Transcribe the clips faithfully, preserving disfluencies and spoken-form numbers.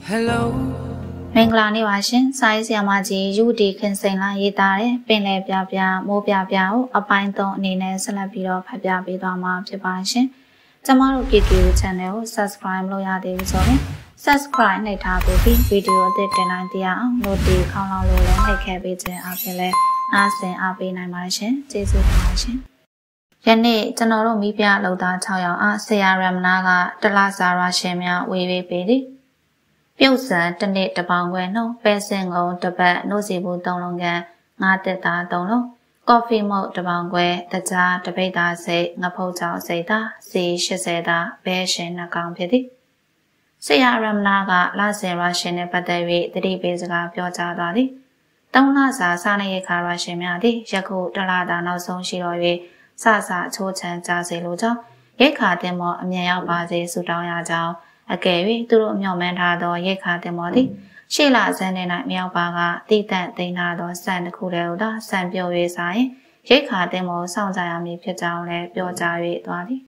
Hello မင်္ဂလာနေ့ပါရှင်စာရေးဆရာမကြီးယူဒီခင်စိန်လာရေးသားတဲ့ပင်လယ်ပြပြမိုးပြပြကိုအပိုင်းသုံးအနေနဲ့ဆက်လက်ပြီးတော့ဖတ်ပြပေးသွားမှာဖြစ်ပါရှင်ကျမတို့ပြည်သူ channel ကို subscribe လုပ်ရသေးဘူးဆိုရင် subscribe နှိပ်ထားပြီးဗီဒီယိုအသစ်တင်နိုင်တရားအောင် notification ခေါင်းလောင်းလို့လည်းနှိပ်ခဲ့ပေးခြင်းအပြင်လည်းအားစင်အားပေးနိုင်ပါရှင်ကျေးဇူးတင်ပါရှင်ယနေ့ကျွန်တော်တို့မိဖုရားလောက်သား၆ယောက်အားဆရာရမနာကတလစာရရှင်များဝေပေးပေးသည်ပြုတ်စံတစ်နှစ်တပေါင်ခွဲနှုတ်ပဲစင်ကုန်တစ်ပတ်နှုတ်စီဘူးသုံးလုံးကန်ငါးတက်သားသုံးလုံးကော်ဖီမုတ်တပေါင်ခွဲတကြားတပိတ်သားစိတ်ငဖုတ်ချောင်းစိတ်သားစီ၈၀သားဘဲရှင်နှကောင်ဖြစ်သည်ဆရာရမနာကလဆင်ရရှင်နဲ့ပတ်သက်၍တတိပေးစကားပြောကြားသွားသည်သုံးလစာစားနေရခါရရှင်များသည်ယခုတလတာနောက်ဆုံးရှိတော်၍စစအချိုးချမ်းကြစေလိုကြောင်းရိတ်ခါတင်မောအမြန်ရောက်ပါစေဆုတောင်းရကြောင်းအကယ်၍သူတို့မျှော်မှန်းထားသောရိတ်ခါတင်မောသည်ရှေ့လဇန်နေ၌မြောက်ပါကတိတန့်သိမ်းထားသောစံတစ်ခုတည်းဟူသောစံပြော၍ဆိုင်ရိတ်ခါတင်မောစောင့်ကြရမည်ဖြစ်ကြောင်းလည်းပြောကြား၍သွားသည်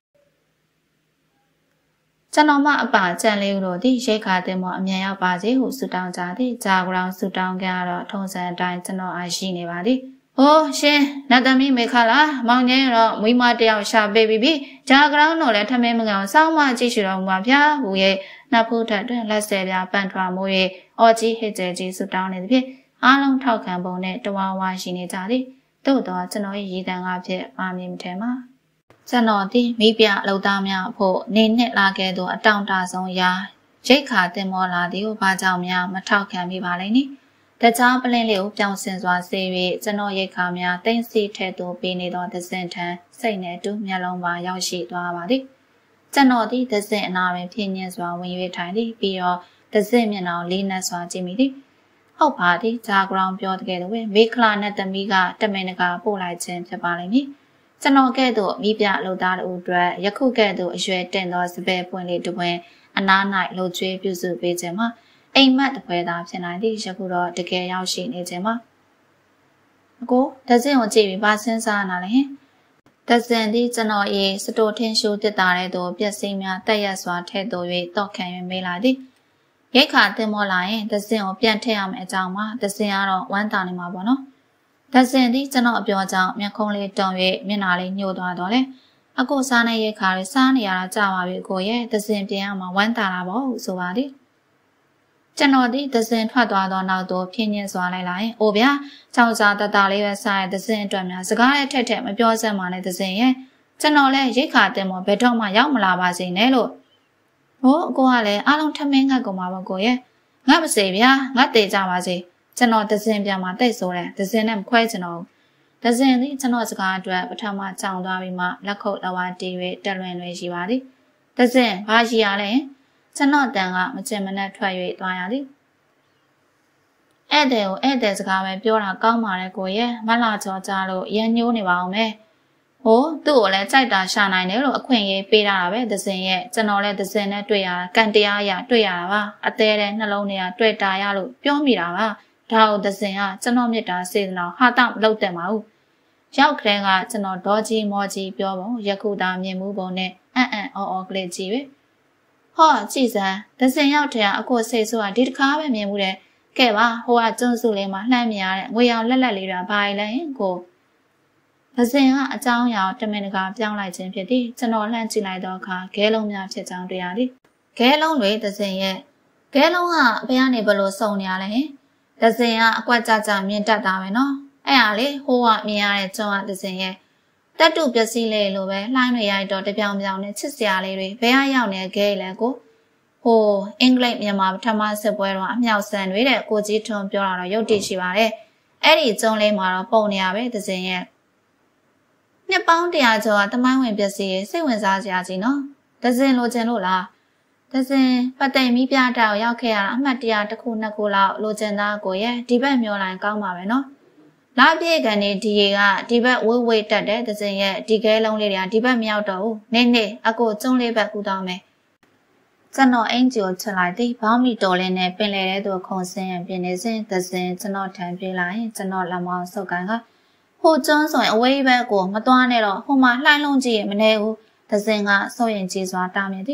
ကျွန်တော်မှအပါကြံလေးတို့သည်ရိတ်ခါတင်မောအမြန်ရောက်ပါစေဟုဆုတောင်းကြသည်ဂျာဂရောင်ဆုတောင်းကြတော့ထုံစံအတိုင်းကျွန်တော်အားရှိနေပါသည်ဟိုရှင်နတ်သမီးမေခလာမောင်ငယ်တော့မိမတယောက်ရှာပေးပြီးပြီဂျာဂရောင်းတော့လည်းထမင်းမကောင်စောင်းမကြည့်ရှိတော်မူပါဗျာဟူရဲ့နတ်ဖို့ထက်တွင်လက်ဆယ်ပြပန့်ထွားမိုး၍အော်ကြီးဟစ်ကျဲကြီးဆူတောင်းနေသည်ဖြင့်အားလုံးထောက်ခံပုံနဲ့တဝါဝါရှိနေကြသည်သို့တော့ကျွန်တော်၏ရည်တန်ကားဖြင့်ပါမည်မထင်ပါကျွန်တော်သည်မိပြအလုပ်သားများအဖို့နေနှစ်လာခဲ့သောအတောင့်တဆုံးရာရိတ်ခါတင်မောလာသည်ကိုဘာကြောင့်များမထောက်ခံမိပါလိမ့်နည်းတကြားပလင်းလေးကိုပြောင်းဆင်စွာဆေး၍ကျွန်တော်ရိတ်ခါများတင်းစီထဲသို့ပေးနေသောသစင်ထံစိတ်နဲ့အတူမျက်လုံးပါရောက်ရှိသွားပါသည်ကျွန်တော်သည်သစင်အနာတွင်ဖြင်းညင်းစွာဝင်၍ထိုင်သည်ပြီးတော့သစင်မျက်နှာလေးနက်စွာကြည့်မိသည်ဟုတ်ပါသည်ဂျာဂရောင်ပြောတကယ်လို့မေခလာနဲ့သမီးကတမင်တကာပို့လိုက်ခြင်းဖြစ်ပါလိမ့်မည်ကျွန်တော်ကဲ့သို့မိပြအလုပ်သားတို့အတွက်ယခုကဲ့သို့အရွယ်တင်သောစပယ်ပွင့်လေးတစ်ပွင့်အနား၌လှုပ်ကြွေးပြုစုပေးခြင်းမှာအိမ်မက်တစ်ဖွဲသာဖြစ်နိုင်သည်ယခုတော့တကယ်ရောက်ရှိနေခြင်းပါအကိုဒဇင်ကိုကြည့်ပြီးပါစင်းစားနာလဲဟင်ဒဇင်သည်ကျွန်တော်၏စတိုထင်းရှူတစ်တာတဲ့သို့ပြက်စိမ်းများတက်ရက်စွာထဲ့သို့၍တောက်ခံ၍မေးလာသည်ရိတ်ခါတင်မောလာရင်ဒဇင်ကိုပြန်ထည့်ရမယ်အကြောင်းမှာဒဇင်ကတော့ဝမ်းတာနေမှာပေါ့နော်ဒဇင်သည်ကျွန်တော်အပြောကြောင့်မျက်ခုံးလေးတုံ၍မျက်နှာလေးညှို့သွားတော့လေအကိုစားနေရိတ်ခါလေးစားနေရတာကြာပါပြီအကိုရဲ့ဒဇင်ပြန်ရမှာဝမ်းတာတာပေါ့ဆိုပါသည်ကျွန်တော်ဒီသစင်ထွက်သွားတော့နောက်တော့ဖြင်းညင်းစွာလိုက်လာရင်အိုဗျာကြောင်စားတတလေးပဲစားရသစင်အတွက်များစကားနဲ့ထက်ထက်မပြောစက်မှလည်းသစင်ရဲ့ကျွန်တော်လည်းရိတ်ခါတင်မောဘယ်တော့မှရောက်မလာပါစေနဲ့လို့ဟိုအကိုကလည်းအားလုံးထမင်းငတ်ကုန်ပါဘောကိုရဲ့ငတ်မစေဗျာငတ်သေးကြပါစေကျွန်တော်သစင်ပြန်มาတိတ်ဆိုးတယ်သစင်နဲ့မခွဲကျွန်တော်သစင်သည်ကျွန်တော်စကားအတွက်ပထမကြောင်သွားပြီးမှလက်ခုပ်လဝါတီး၍တက်လွင်လွင်ရှိပါသည်သစင်ဘာရှိရလဲကျွန်တော်တန်ကမကျင်မနဲ့ထွက်၍သွားရသည်ဧည့်သည်ကိုဧည့်သည်စကားပဲပြောတာကောင်းပါလေကိုရဲ့မလာကြောကြလို့ရန်ညိုးနေပါအောင်မယ်ဟိုသူ့ကိုလည်းကြိုက်တာရှာနိုင်တယ်လို့အခွင့်အရေးပေးတာပဲသစင်ရဲ့ကျွန်တော်လည်းသစင်နဲ့တွေ့ရတာကန်တရားရတွေ့ရတာပါအသေးတဲ့နှလုံးထဲကတွေ့တာရလို့ပြောမိတာပါဒါဟုတ်သစင်ကကျွန်တော်မြတ်တာစေတနာဟာတောက်လောက်တယ်မဟုတ်ရောက်ခတဲ့ကကျွန်တော်ဒေါ်ကြီးမော်ကြီးပြောပုံယခုသာမြင်မှုပုံနဲ့အံ့အံ့အော်အော်ကလေးကြီးပဲဟောကြည်စမ်းဒဇင်ရောက်တဲ့အကိုစိတ်ဆိုးကဒီတစ်ခါပဲမြင်မှုတယ်ကဲပါဟိုကကျွန်းစုလေးမှာလှမ်းမြင်ရတဲ့ငွေရောင်လက်လက်လေးတွေဘာလဲကိုဒဇင်ကအကြောင်းအရာတမင်တကာပြောင်းလိုက်ခြင်းဖြစ်သည်ကျွန်တော်လှမ်းကြည့်လိုက်တော့အခါဂဲလုံးများဖြစ်ကြောင်းတွေ့ရသည်ဂဲလုံးတွေဒဇင်ရဲ့ဂဲလုံးကအဖေကနေဘလို့စုံနေရလဲဟင်ဒဇင်ကအကွက်ကြကြမြင်တတ်တာပဲနော်အဲ့ဟာလေဟိုကမြင်ရတဲ့ကျွန်းကဒဇင်ရဲ့တက်တူပစ္စည်းလေးလိုပဲလှိုင်းတွေရိုက်တော့တပြောင်ပြောင်နဲ့ချစ်စရာလေးတွေဘယ်ဟာရောက်နေခဲလဲကိုဟိုအင်္ဂလိပ်မြန်မာပထမစစ်ပွဲတော့အမြောက်ဆန်တွေတဲ့ကိုကြီးထွန်းပြောတာတော့ရုပ်တည်ရှိပါတယ်အဲ့ဒီကျုံလေးမှာတော့ပုံနေရပဲသစင်ရဲ့နှစ်ပေါင်းတရာကျော်ကတမိုင်းဝင်ပစ္စည်းစိတ်ဝင်စားစရာကြီးနော်သစင်လိုချင်လို့လားသစင်ပတ်သိမ်မီးပြတောက်ရောက်ခဲ့ရတာအမှတ်တရတစ်ခုနှစ်ခုလောက်လိုချင်သားကိုရဲ့ဒီဘက်မျောလိုက်ကောင်းပါပဲနော်လာပြေကန်နေဒီရေကဒီဘက်ဝေးဝေးတက်တဲ့သစင်ရဲ့ဒီကဲလုံးလေးတွေကဒီဘက်မရောက်တော့ဘူးနေနေအကိုကျုံလေးဘက်ကူတော့မယ်ကျွန်တော်အင်ဂျီကိုချက်လိုက်သည်ဘောင်းမီတော်လေးနဲ့ပင်လေတဲ့သူခုံစင်းရပြင်းနေစဉ်သစင်ကျွန်တော်ထံပြေးလာရင်ကျွန်တော်လက်မောင်းဆုပ်ကန်ကဟိုကျွန်းဆိုရင်အဝေးဘက်ကိုမသွားနဲ့တော့ဟိုမှာလှိုင်းလုံးကြည့်ရမနေဘူးသစင်ကစိုးရင်ကြီးစွာတားမြင်သည်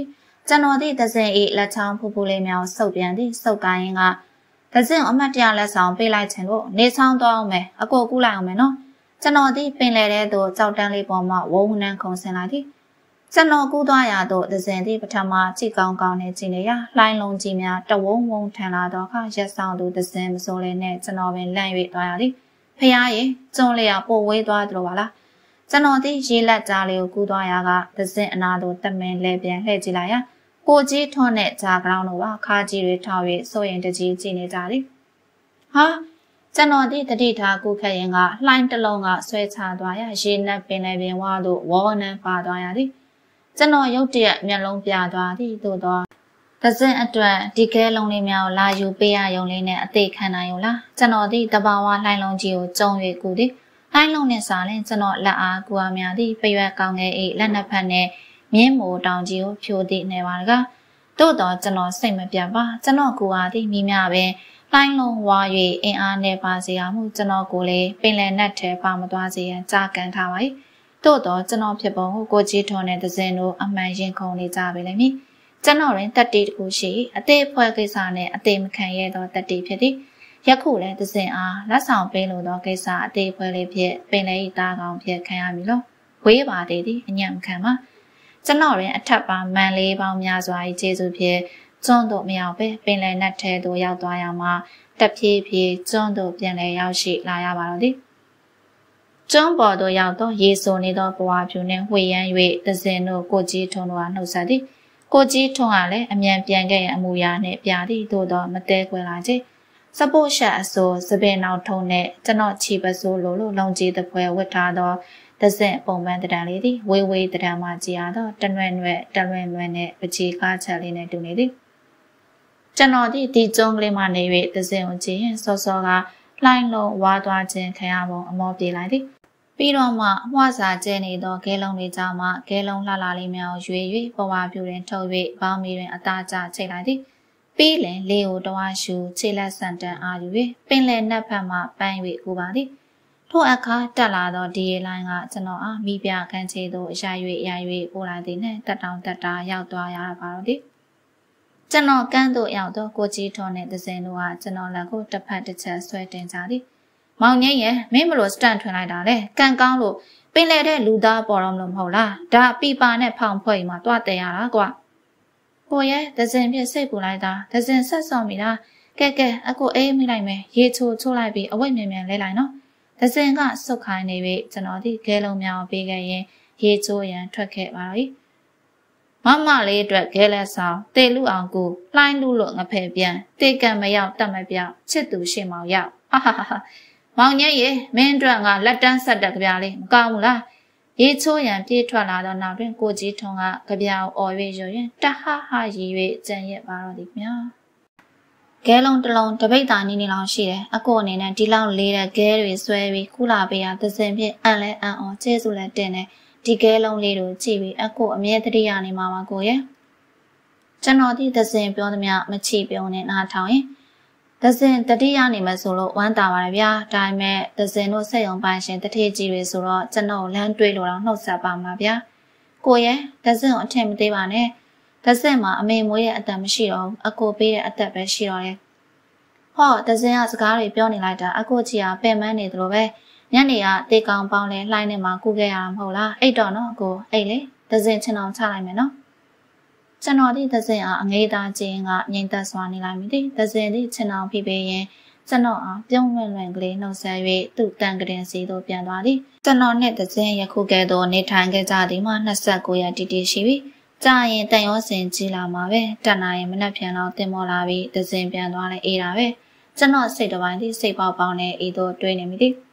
ကျွန်တော်ဒီသစဉ်ဤလက်ချောင်းဖူဖူလေးမြောင်စုပ်ပြန်သည်စုပ်ကိုင်းကသစဉ်အမတ်တရားလက်ဆောင်ပေးလိုက်ခြင်းလို့နေဆောင်သွားအောင်မယ်အကိုကူးလိုက်အောင်မယ်နော်ကျွန်တော်ဒီပင်လေတဲ့သူကြောက်တန်းလေးပေါ်မှာဝုန်းနှန်းခုန်ဆင်လိုက်သည်ကျွန်တော်ကူးသွားရတော့သစဉ်ဒီပထမကြည့်ကောင်းကောင်းနဲ့ကြည့်နေရလှိုင်းလုံးကြီးများတဝုံဝုံထန်လာတော့ခရက်ဆောင်သူသစဉ်မစိုးလေးနဲ့ကျွန်တော်ပင်လန့်၍သွားရသည်ဖះရေကျွန်းလေးရပို့ဝေးသွားတယ်လို့ပါလားကျွန်တော်ဒီရေလက်ကြားလေးကိုကူးသွားရကသစဉ်အနာတို့တမင်လဲပြန်လှည့်ကြည့်လိုက်ရကိုကြီးထွန်းနဲ့ဂျာကလောင်းတို့ကခါကြီးတွေထောက်၍စိုးရင်တကြီးကြည့်နေကြသည်ဟာကျွန်တော်ဒီတတိထားကူခက်ရင်ကလှိုင်းတလုံးကဆွဲချသွားရရေနက်ပင်လည်းပင်ဝါတို့ဝေါနန်းပါသွားရသည်ကျွန်တော်ရုတ်တရက်မျက်လုံးပြသွားသည်သို့တော့သစဉ်အတွက်ဒီကဲလုံးလေးများကိုလာယူပေးရယုံလေးနဲ့အသေးခံနိုင်ရုံလားကျွန်တော်ဒီတဘာဝလှိုင်းလုံးကြီးကိုကြုံ၍ကူသည်လှိုင်းလုံးနဲ့စားရင်ကျွန်တော်လက်အားကူအားများသည်ပရွက်ကောင်းငယ်အိလက်နှစ်ဖက်နဲ့မြင်းမိုးတောင်ကြီးကိုဖြိုသည့်နေပါကသို့တော့ကျွန်တော်စိတ်မပြတ်ပါကျွန်တော်ကိုအားသည်မိမြပင်လှိုင်းလုံးဝါ၍အင်အားနဲ့ပါစေရမှုကျွန်တော်ကိုလေပင်လယ်နက်ထဲပါမသွားစေရန်ကြားကန်ထားပါ၏သို့တော့ကျွန်တော်ဖြစ်ပုံကိုကိုကြီးထွန်းတဲ့သစဉ်တို့အမှန်ရင်ခုန်နေကြပြီလေမိကျွန်တော်ရင်တက်တီတခုရှိအသေးဖွဲကိစ္စနဲ့အသေးမခံရသောတက်တီဖြစ်သည်ယခုလည်းသစဉ်အားလက်ဆောင်ပေးလို့သောကိစ္စအသေးဖွဲလေးဖြစ်ပင်လယ်ဤသားကောင်ဖြစ်ခံရမည်လို့ဝေးပါသေးသည်အညံ့ခံပါကျွန်တော်ရင်အထက်ပါမန်လေးပေါင်းများစွာ၏ကျေးဇူးဖြင့်ကျွန်းတို့မရောက်ပဲပင်လယ်နက်ထဲသို့ရောက်သွားရမှာတဖြည်းဖြည်းကျွန်းတို့ပြန်လည်ရောက်ရှိလာရပါတော့သည်ကျွန်းပေါ်သို့ရောက်သောရေဆိုနေသောဘဝဖြူနှင့်ဝှေ့ရမ်း၍သစဉ်တို့ကိုကြီးထွန်းတို့ကနှုတ်ဆက်သည်ကိုကြီးထွန်းကလည်းအမြန်ပြန်ခဲ့ရန်အမူအရာနှင့်ပြသည်သို့တော့မတဲခွဲလာခြင်းစပို့ရှက်အစိုးစပင်နောက်ထုံးနဲ့ကျွန်တော်ချီပစိုးလိုလိုလုံကြီးတစ်ဖွဲဝတ်ထားသောသစဉ်ပုံပန်းတံလေးသည်ဝေးဝေးတံမှကြည်ရသောတနွဲ့နွဲ့တလွင်လွင်နဲ့ပချီကားချက်လေးနဲ့တူနေသည်ကျွန်တော်ဒီဒီကျုံးကလေးမှနေ၍သစဉ်ကိုကြည့်ရင်စောစောကလှိုင်းလုံးဝါသွားခြင်းခံရပုံအမောပြေးလိုက်သည်ပြီးတော့မှအမွှစာကျဲနေသောဂဲလုံးလေးကြားမှဂဲလုံးလှလှလေးများရွေ၍ပဝါပြူတွင်ထုတ်၍ဘောင်းမီတွင်အသားကျချိတ်လိုက်သည်ပြီးလင်လေကိုတဝါရှူခြေလက်ဆန်တန်အားယူ၍ပင်လယ်နက်ဖက်မှပန်း၍ကူပါသည်ထိုအခါတက်လာသောဒီရေလိုင်းကကျွန်တော်အားမိပြခန်းချေသို့ရိုက်၍ရိုက်၍ပို့လာသည်နှင့်တက်တောင်တက်တာရောက်သွားရပါတော့သည်ကျွန်တော်ကန်းသို့ရောက်သောကိုကြီးထွန်းနှင့်သစဉ်တို့ကကျွန်တော်လက်ကိုတစ်ဖက်တစ်ချက်ဆွဲတင်ကြသည်မောင်ငယ်ရဲ့မင်းမလို့စတန့်ထွင်လိုက်တာလေကန်ကောင်းလို့ပင်လေတဲ့လူသားပေါ်တော့မလို့မဟုတ်လားဒါပီပါနဲ့ဖောင်ဖွဲ့မှာတွားတယ်ရတာကွာကိုရဲ့သစဉ်ပြစ်စိတ်ပူလိုက်တာသစဉ်ဆက်စော်မိလားကဲကဲအကိုအေးမိလိုက်မယ်ရေချိုချိုးလိုက်ပြီးအဝိတ်မြန်မြန်လဲလိုက်နော်သစဉ်ကစုတ်ခိုင်းနေပြီကျွန်တော်ဒီဂဲလုံးများပေးခဲ့ရင်ရေချိုးရန်ထွက်ခဲ့ပါတော့မမလေးအတွက်ဂဲလက်ဆောင်တေလူအောင်ကိုလှိုင်းလူလို့ငဖယ်ပြန်တေကံမရောက်တတ်မပြောက်ချစ်သူရှင်းမောင်ရောက်ဟာဟာဟာမောင်ငယ်ရေမင်းတို့ကလက်တန်းဆက်တဲ့ကြပြားလေးမကောင်းဘူးလားရေချိုးရန်ပြေးထွက်လာတော့နောက်တွင်ကိုကြီးထွန်းကကြပြားကိုအော်၍ရွရင်တဟဟရည်၍ကြံရက်ပါတော့သည်မြာဂဲလုံးတစ်လုံးတပိတ်တာနီးနီးလောင်ရှိတယ်အကိုအနေနဲ့ဒီလောက်လေးတဲ့ဂဲတွေဆွဲပြီးခုလာပေးရသစဉ်ဖြင့်အန်လဲအန်အောင်ကျဲစုလဲတင်တယ်ဒီကဲလုံးလေးတို့ကြည့်ပြီးအကိုအမြဲတရရနေမှာပါကိုရဲ့ကျွန်တော်ဒီသစဉ်ပြောသမျှမချီပြုံးနဲ့နားထောင်ရင်သစဉ်တတိယနေမှာဆိုလို့ဝမ်းတာပါတယ်ဗျာဒါပေမဲ့သစဉ်တို့ဆက်ရုံပိုင်ရှင်တထေကြီးတွေဆိုတော့ကျွန်တော်လမ်းတွေးလို့တော့နှုတ်ဆက်ပါမှာဗျာကိုရဲ့သစဉ်ကိုအထင်မသေးပါနဲ့သစဉ်မှာအမေမွေးရဲ့အသက်မရှိတော့ဘူးအကိုပေးတဲ့အသက်ပဲရှိတော့တယ်ဟောသစဉ်ကစကားတွေပြောနေလိုက်တာအကိုကြီးကပင်မနေသလိုပဲညနေကတေကောင်ပေါင်းလဲလှိုင်းနေမှာကူခဲ့ရတာမဟုတ်လားအိတ်တော့နော်အကိုအိတ်လေသစဉ်ချင်အောင်ချလိုက်မယ်နော်ကျွန်တော်ဒီသစဉ်အားအငေးသားချင်းကငြိမ်သက်စွာနေလိုက်မိသည်သစဉ်ဒီချင်အောင်ဖိပေးရင်ကျွန်တော်အားပြုံးလွင်လွင်ကလေးနှုတ်ဆက်၍သူ့တန်ကရင်စီသို့ပြန်သွားသည်ကျွန်တော်နဲ့သစဉ်ယခုကဲ့သို့နေထိုင်ခဲ့ကြသည်မှာနှစ်ဆက်ကိုရတီတီရှိပြီကြာရင်တန်ရောစင်ကြီးလာမှာပဲတက်နာရင်မနှက်ပြန်တော့တင်မောလာပြီးသစဉ်ပြန်သွားလဲအေးတာပဲကျွန်တော်စိတ်တစ်ပိုင်းဒီစိတ်ပေါက်ပေါင်းနဲ့အေးသို့တွေးနေမိသည်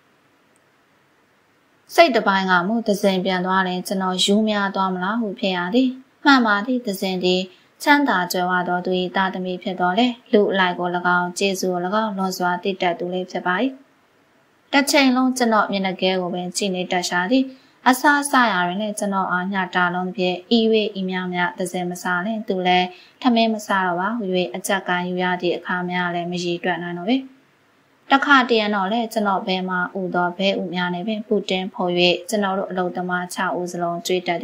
စိတ်တစ်ပိုင်းကမှသစဉ်ပြန်သွားရင်ကျွန်တော်ယူများသွားမလားဟုဖြစ်ရသည်မှန်ပါသည်သစဉ်သည်ချမ်းသာကြွယ်ဝသောသူ၏တာသမီဖြစ်တော်လေလူအလိုက်ကို၎င်းကျေးဇူးကို၎င်းလွန်စွာတည်တတ်သူလေးဖြစ်ပါ၏တစ်ချိန်လုံးကျွန်တော်မျက်နှာကဲကိုပင်ကြည့်နေတတ်ရှာသည်အဆအဆရာတွင်လည်းကျွန်တော်အားညတာလုံးဖြင့်ဤ၍ဤများများသစဉ်မစားနဲ့သူလည်းထမင်းမစားတော့ပါဟူ၍အကြက်ကန်ယူရသည့်အခါများလည်းမရည်တွက်နိုင်တော့ပေတခါတရံတော့လေကျွန်တော်ဘဲမှာဥသောဘဲဥများနေပင်ပူတင်ဖို့၍ကျွန်တော်တို့အလုပ်သမား၆ဦးစလုံးကြွေးတက်သည်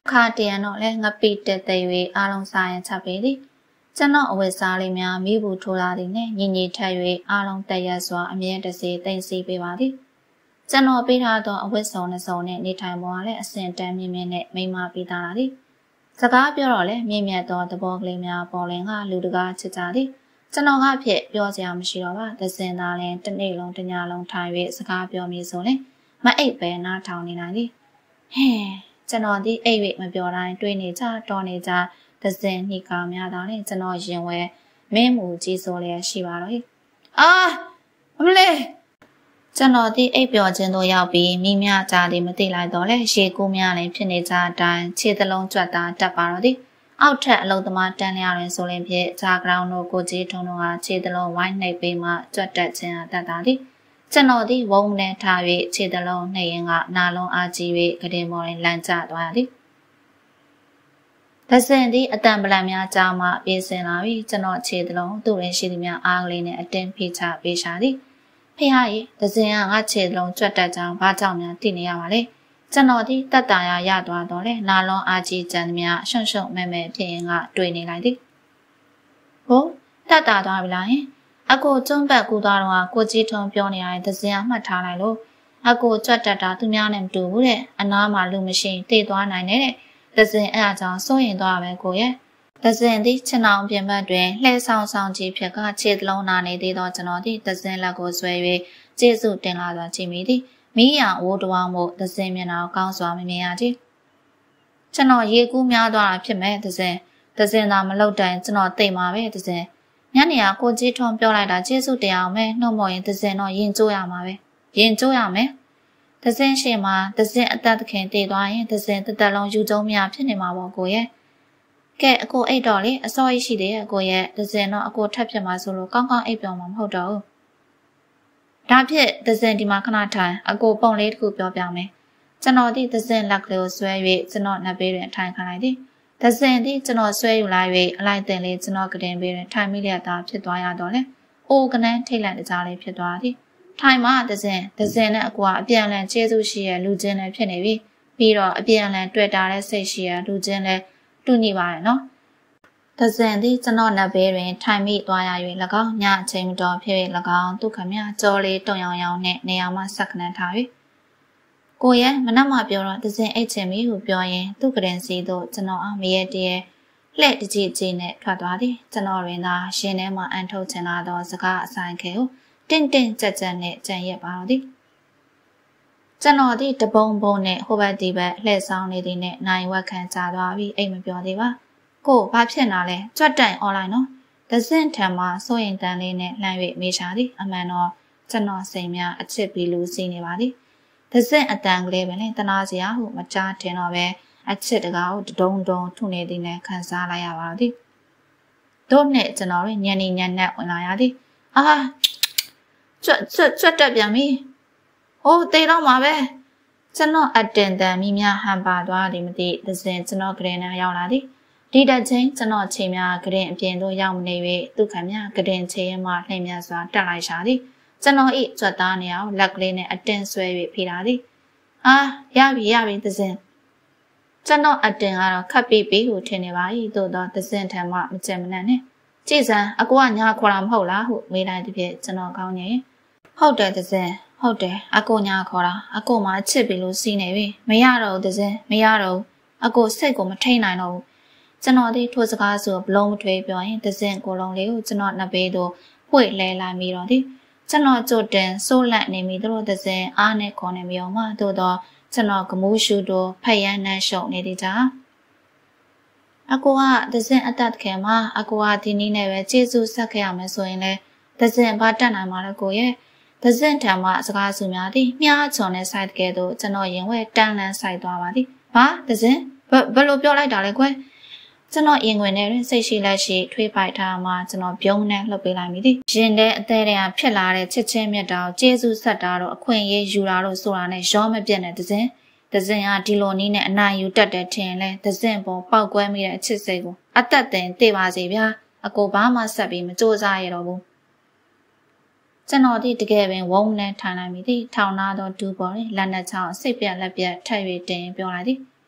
အခါတရံတော့လဲငပိတက်တဲ့၍အားလုံးစားရင်ချက်ပေသည်ကျွန်တော်အဝတ်စားလေးများမိဘူးထိုးလာသည်နှင့်ညီညီထပ်၍အားလုံးတက်ရစွာအမြဲတစေသိမ့်စီပေးပါသည်ကျွန်တော်ပေးထားသောအဝတ်စုံနှစုံနှင့်နေထိုင်ပေါ်ကလည်းအစင်တန်းမြင့်မြင့်နဲ့မိမပေးသားလာသည်စကားပြောတော့လဲမြင့်မြတ်သောသဘောကလေးများပေါ်လင်ကလူတကားချစ်ကြသည်ကျွန်တော်ကဖြစ်ပြောစရာမရှိတော့ပါသစင်သားလည်းတစ်နေ့လုံးတစ်ညလုံးထိုင်၍စကားပြောမိဆိုလဲမအိပ်ပဲနားထောင်နေနိုင်သည်ဟဲ့ကျွန်တော်ဒီအိပ်၍မပြောတိုင်းတွေးနေကြတော်နေကြသစင်နှိကောင်များတော့လဲကျွန်တော်ရင်ဝဲမင်းမူကြီးဆိုလဲရှိပါတော့အာအမလေးကျွန်တော်ဒီအိပ်ပျော်ခြင်းတို့ရောက်ပြီးမိမြကြသည်မသိလိုက်တော့လဲရေကူးများလည်းဖြစ်နေကြအတိုင်းခြေသလုံးကြွက်သားတက်ပါတော့သည်အောက်ထက်အလုံးသမားတန်းလျာတွင်ဆိုရင်ဖြင့်ဂျာဂရောင်းတို့ကိုကြီးထုံတို့ဟာခြေသလုံးဝိုင်းနှိပ်ပေးမှကြွက်တက်ခြင်းအတတ်တာသည်ကျွန်တော်သည်ဝုန်းနဲ့ထား၍ခြေသလုံးနှိပ်ရင်ကနာလုံးအားကြီး၍ကတင်မော်ရင်လန့်ကျသွားသည်သစင်သည်အတန်ပလန်များကြားမှပြေးစင်လာပြီးကျွန်တော်ခြေသလုံးသူ့ရင်ရှိသည်များအားကလေးနဲ့အတင်းဖိချပေးရှာသည်ဖေဟာရေသစင်ကငါခြေသလုံးကြွက်တက်ကြောင်းဘာကြောင့်များသိနေရပါလဲကျွန်တော်ဒီတတ်တာရရသွားတော့လေနာလွန်အာကြီးကြံသမျှရှုံရှုံမဲမဲဖြစ်ရင်ကတွေ့နေလိုက်သည်ဟိုတတ်တာသွားပြီလားဟင်အကိုကျွန်းဘက်ကူသွားတော့ကိုကြီးထုံပြောနေရတဲ့သစင်ကမှတ်ထားလိုက်လို့အကိုကြွက်တက်တာသူများနဲ့မတူဘူးတဲ့အနားမှာလူမရှိတေးသွားနိုင်တဲ့သစင်အဲ့အကြောင်းစိုးရင်သွားပဲကိုရဲ့သစင်သည်ခြံအောင်ပြင်ဘက်တွင်လှဲဆောင်ဆောင်ကြီးဖြစ်ကခြေသလုံးနာနေသေးသောကျွန်တော်သည်သစင်လက်ကိုဆွဲ၍ကျေးဇူးတင်လာစွာကြည့်မိသည်မီးရဝိုးတဝမ်းမို့သစင်မျက်နှာကောင်းစွာမမြင်ရသည်ကျွန်တော်ရေကူးများသွားတာဖြစ်မဲ့သစင်သစင်သာမလုပ်တိုင်ကျွန်တော်သိမှာပဲသစင်ညနေကကိုကြီးထုံပြောလိုက်တာကျေးဇူးတင်အောင်မယ်နှုတ်မော်ရင်သစင်တော့ရင်ကျိုးရမှာပဲရင်ကျိုးရမယ်သစင်ရှင်မှာသစင်အသက်သခင်တည်သွားရင်သစင်တစ်သက်လုံးယူကျုံများဖြစ်နေမှာပေါ့ကိုရဲ့ကဲအကိုအိတ်တော့လေအစောကြီးရှိသေးရဲ့အကိုရဲ့သစင်တော့အကိုထပ်ဖြစ်မှာဆိုလို့ကောင်းကောင်းအိတ်ပြောမှာမဟုတ်တော့ဘူးဒါဖြစ်သစင်ဒီမှာခဏထိုင်အကိုပုံလေးတစ်ခုပြောပြမယ်ကျွန်တော်ဒီသစင်လက်ကလေးကိုဆွဲ၍ကျွန်တော်နှစ်ဘေးတွင်ထိုင်ခံလိုက်သည်သစင်ဒီကျွန်တော်ဆွဲယူလိုက်၍အလိုက်တင်လေးကျွန်တော်ကတင်ဘေးတွင်ထိုင်မိလျက်သားဖြစ်သွားရတော့လေအိုကနန်းထိတ်လန့်တကြားလေးဖြစ်သွားသည်ထိုင်မှသစင်သစင်နဲ့အကွာအပြန်အလှန်ကျေးဇူးရှိရလူချင်းလည်းဖြစ်နေပြီပြီးတော့အပြန်အလှန်တွေ့တာတဲ့စိတ်ရှိရလူချင်းလည်းတူညီပါတယ်နော်သစင်သည်ကျွန်တော်နတ်ဘေးတွင်ထိုင်မိသွားရ၍၎င်းညအချိန်မတော်ဖြစ်၍၎င်းဒုက္ခမြကြောလေးတုံရောင်ရောင်နှင့်နေရာမှဆက်ခဏထား၍ကိုရဲ့မနက်မှပြောတော့သစင်အိတ်ချင်ပြီဟုပြောရင်သူ့ကရင်စီသို့ကျွန်တော်အမရဲ့တည်းလှဲ့တကြည်ကြည်နဲ့ထွက်သွားသည်ကျွန်တော်တွင်သာရှင်ထဲမှအန်ထုတ်ချင်လာသောစကားအဆိုင်ခဲကိုတင့်တင့်ကြက်ကြက်နဲ့ကြံရက်ပါတော့သည်ကျွန်တော်သည်တပုံပုံနဲ့ဟိုဘက်ဒီဘက်လှည့်ဆောင်နေသည်နဲ့နိုင်ဝက်ခံကြသွားပြီးအိတ်မပြောသေးပါကိုဘာဖြစ်လာလဲကြွတ်တိုင်အွန်လိုင်းနော်ဒဇင့်ထံမှာစိုးရင်တန်လေးနဲ့လှမ်း၍မေးရှာသည်အမှန်တော့ကျွန်တော်စိတ်များအချစ်ပြီးလူစီနေပါသည်ဒဇင့်အတန်ကလေးပဲလေတနာစရာဟုမကြားထင်တော့ပဲအချစ်တကားကိုဒုံဒုံထုနေသည်နဲ့ခံစားလိုက်ရပါတော့သည်တို့နဲ့ကျွန်တော်ညနေညနက်ဝင်လာရသည်အာကြွတ်ကြွတ်ကြွတ်တက်ပြန်ပြီဟိုးတေတော့မှာပဲကျွန်တော်အတင်တန်မိများဟန်ပါသွားသည်မသိဒဇင့်ကျွန်တော်ကလေးနဲ့ရောက်လာသည်ဒီတချင်းကျွန်တော်ချိန်များကရင်အပြင်သို့ရောက်နေ၍သူခံများကရင်ချိန်ရမှလှည့်များစွာတက်လိုက်ရှာသည်ကျွန်တော်ဤကြွက်သားနေအောင်လက်ကလေးနဲ့အတင်းဆွဲ၍ဖိလာသည်အာရပြီရပြီသစင်ကျွန်တော်အတင်းကတော့ခတ်ပြီးပြီးဟုထင်နေပါ၏သို့တော့သစင်ထံမှမကြင်မနှံ့နဲ့ကြည်စံအကူကညာခေါ်တာမဟုတ်လားဟုမေးလိုက်သည်ဖြင့်ကျွန်တော်ကောင်းနေဟုတ်တယ်သစင်ဟုတ်တယ်အကူညာခေါ်တာအကူမှချစ်ပြီးလို့စီးနေပြီမရတော့ဘူးသစင်မရတော့ဘူးအကူစိတ်ကိုမထိန်နိုင်တော့ဘူးကျွန်တော်ဒီထိုစကားဆိုဘလုံးမထွေးပြောရင်သစင်ကိုလုံးလေးကိုကျွန်တော်နှစ်ဘေးသို့ဖွေလဲလိုက်ပြီးတော့ဒီကျွန်တော်ကြိုတင်စိုးလန့်နေမိတို့သစင်အားနဲ့ခေါ်နေမြောင်မှသို့တော့ကျွန်တော်ကမူးရှူတို့ဖက်ရမ်းနှမ်းရှုံနေသည်ကြာအကူကသစင်အတတ်ခင်မှာအကူကဒီနည်းနဲ့ပဲကျေးဇူးဆက်ခဲ့ရမယ်ဆိုရင်လေသစင်ဘာတက်နိုင်မှာလဲကိုရဲ့သစင်ထံမှစကားစုများသည်မြားချွန်တဲ့ site ကဲသို့ကျွန်တော်ရင်ဝဲတန်းလန်းဆိုင်သွားပါသည်ဘာသစင်ဘယ်လိုပြောလိုက်တာလဲကွယ်ကျွန်တော်ရင်ဝင်ထဲစိတ်ရှိလက်ရှိထွေးပိုက်ထားမှကျွန်တော်ပြုံးနဲ့လှုပ်ပေးလိုက်မိသည်ရင်ထဲအသေးတွေကဖြစ်လာတဲ့ချစ်ချင်းမြတ်တာကိုကျေးဇူးဆက်တာတော့အခွင့်အရေးယူတာတော့ဆိုတာနဲ့ရောမပြတ်နဲ့သစင်သစင်ကဒီလိုနည်းနဲ့အနိုင်ယူတတ်တယ်ထင်လဲသစင်ပေါ်ပေါက်ကွဲမိတဲ့အချစ်စိတ်ကိုအသက်တင်သိပါစေဗျာအကိုဘာမှဆက်ပြီးမစူးစမ်းရတော့ဘူးကျွန်တော်ဒီတကယ်ပင်ဝုန်းနဲ့ထိုင်လိုက်မိသည်ထောင်နာသောဒူးပေါ်လက်နဲ့ချောင်းစိတ်ပြက်လက်ပြက်ထက်၍တင်ပြောလိုက်သည်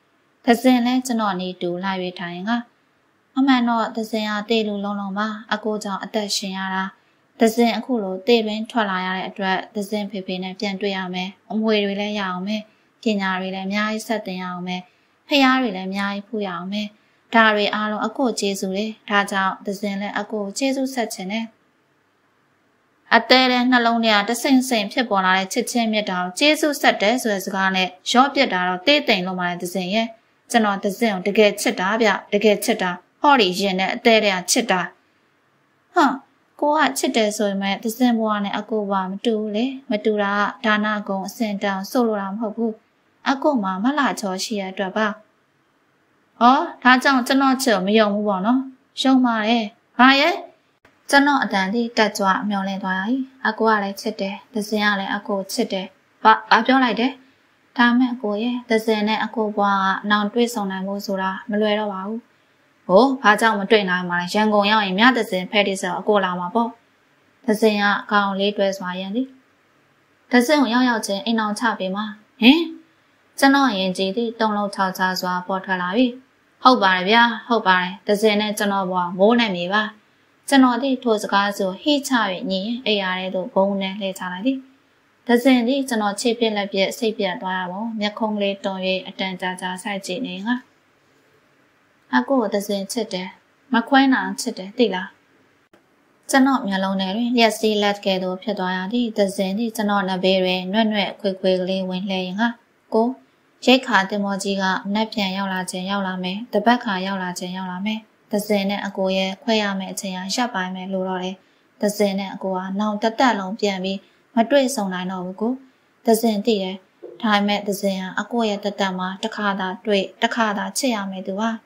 သစင်လဲကျွန်တော်နေတူလိုက်ရထိုင်ကအမှန်တော့သစင်ကတေလူလုံးလုံးပါအကိုကြောင့်အသက်ရှင်ရတာသစင်အခုလိုတေတွင်ထွက်လာရတဲ့အတွက်သစင်ဖေဖေနဲ့ပြန်တွေ့ရမယ်အမွေတွေလည်းရအောင်မယ်ပညာတွေလည်းအများကြီးဆက်တင်ရအောင်မယ်ဖျားတွေလည်းအများကြီးဖူးရအောင်မယ်ဒါတွေအားလုံးအကိုကျေးဇူးလေဒါကြောင့်သစင်လည်းအကိုကျေးဇူးဆက်ခြင်းနဲ့အတဲတဲ့နှလုံးထဲကတဆင်ဆင်ဖြစ်ပေါ်လာတဲ့ချစ်ချင်းမြတ်တာကိုကျေးဇူးဆက်တယ်ဆိုတဲ့စကားနဲ့ရော့ပြစ်တာတော့တေးတိမ်လို့မှလည်းသစင်ရဲ့ကျွန်တော်သစင်ကိုတကယ်ချစ်တာဗျတကယ်ချစ်တာဟောဒီရင်နဲ့အသေးတဲ့ချစ်တာဟာကိုကချစ်တယ်ဆိုရင်မဲ့သစင်ဘွားနဲ့အကိုဘွားမတူဘူးလေမတူတာကဒါနကုံအစင်တန်ဆိုလိုတာမဟုတ်ဘူးအကိုမှမလှချောရှိရအတွက်ပါဟောဒါကြောင့်ကျွန်တော်ချစ်မယုံဘူးပေါ့နော်ရှုံးပါတယ်ဟာရဲ့ကျွန်တော်အတန်လေးတက်ကြွမျောလင်းသွားရည်အကိုကလည်းချစ်တယ်သစင်ကလည်းအကိုချစ်တယ်ဘာဘာပြောလိုက်တယ်ဒါမဲ့အကိုရဲ့သစင်နဲ့အကိုဘွားကနောင်တွေ့ဆုံနိုင်မှုဆိုတာမလွယ်တော့ပါဘူးဟိုဘာကြောင့်မတွေ့နိုင်မှာလဲရန်ကုန်ရောက်ရင်မြသစင်ဖဲတိဆောအကိုလာမှာပေါ့သစင်ကအကောင်လေးတွဲစွာရန်သည်သစင်ကိုရောက်ရောက်ချင်းအိမ်အောင်ချပေးမှာဟင်ကျွန်တော်ရင်ကြည်သည့်တုံးလုံးခြောက်ခြားစွာပေါ်ထွက်လာပြီဟုတ်ပါတယ်ဗျာဟုတ်ပါတယ်သစင်နဲ့ကျွန်တော်ဘွားမိုးနဲ့မြေပါကျွန်တော်ဒီထိုစကားဆိုဟိချ၍ညီအိယာတဲ့သို့ဘုံနဲ့လှည့်ချလိုက်သည်သစင်သည်ကျွန်တော်ချစ်ပြက်လက်ပြက်စိတ်ပြက်သွားရပုံမျက်ခုံးလေးတွန်၍အတန်ကြာကြာဆိုက်ကြည့်နေငါအကိုသစင်ချစ်တယ်မခွဲနိုင်ချစ်တယ်သိလားကျွန်တော်မျက်လုံးထဲတွင်လျက်စီးလက်ကဲ့သို့ဖြစ်သွားရသည်သစင်သည်ကျွန်တော်နဘေးတွင်နှွဲ့နှွဲ့ခွေခွေကလေးဝင်လှည့်ရင်ငါကိုရိတ်ခါတင်မောကြီးကနက်ပြန်ရောက်လာခြင်းရောက်လာမယ်တပတ်ခါရောက်လာခြင်းရောက်လာမယ်သစင်နဲ့အကိုရဲ့ခွဲရမယ့်အချိန်ဟာရပ်ပိုင်းမယ်လို့တော့တယ်သစင်နဲ့အကိုကနောင်တက်တက်လုံးပြန်ပြီးမတွေ့ဆုံနိုင်တော့ဘူးကိုသစင်သိတယ်ဒါပေမဲ့သစင်ကအကိုရဲ့တက်တက်မှာတစ်ခါသာတွေ့တစ်ခါသာချစ်ရမယ်သူဟာ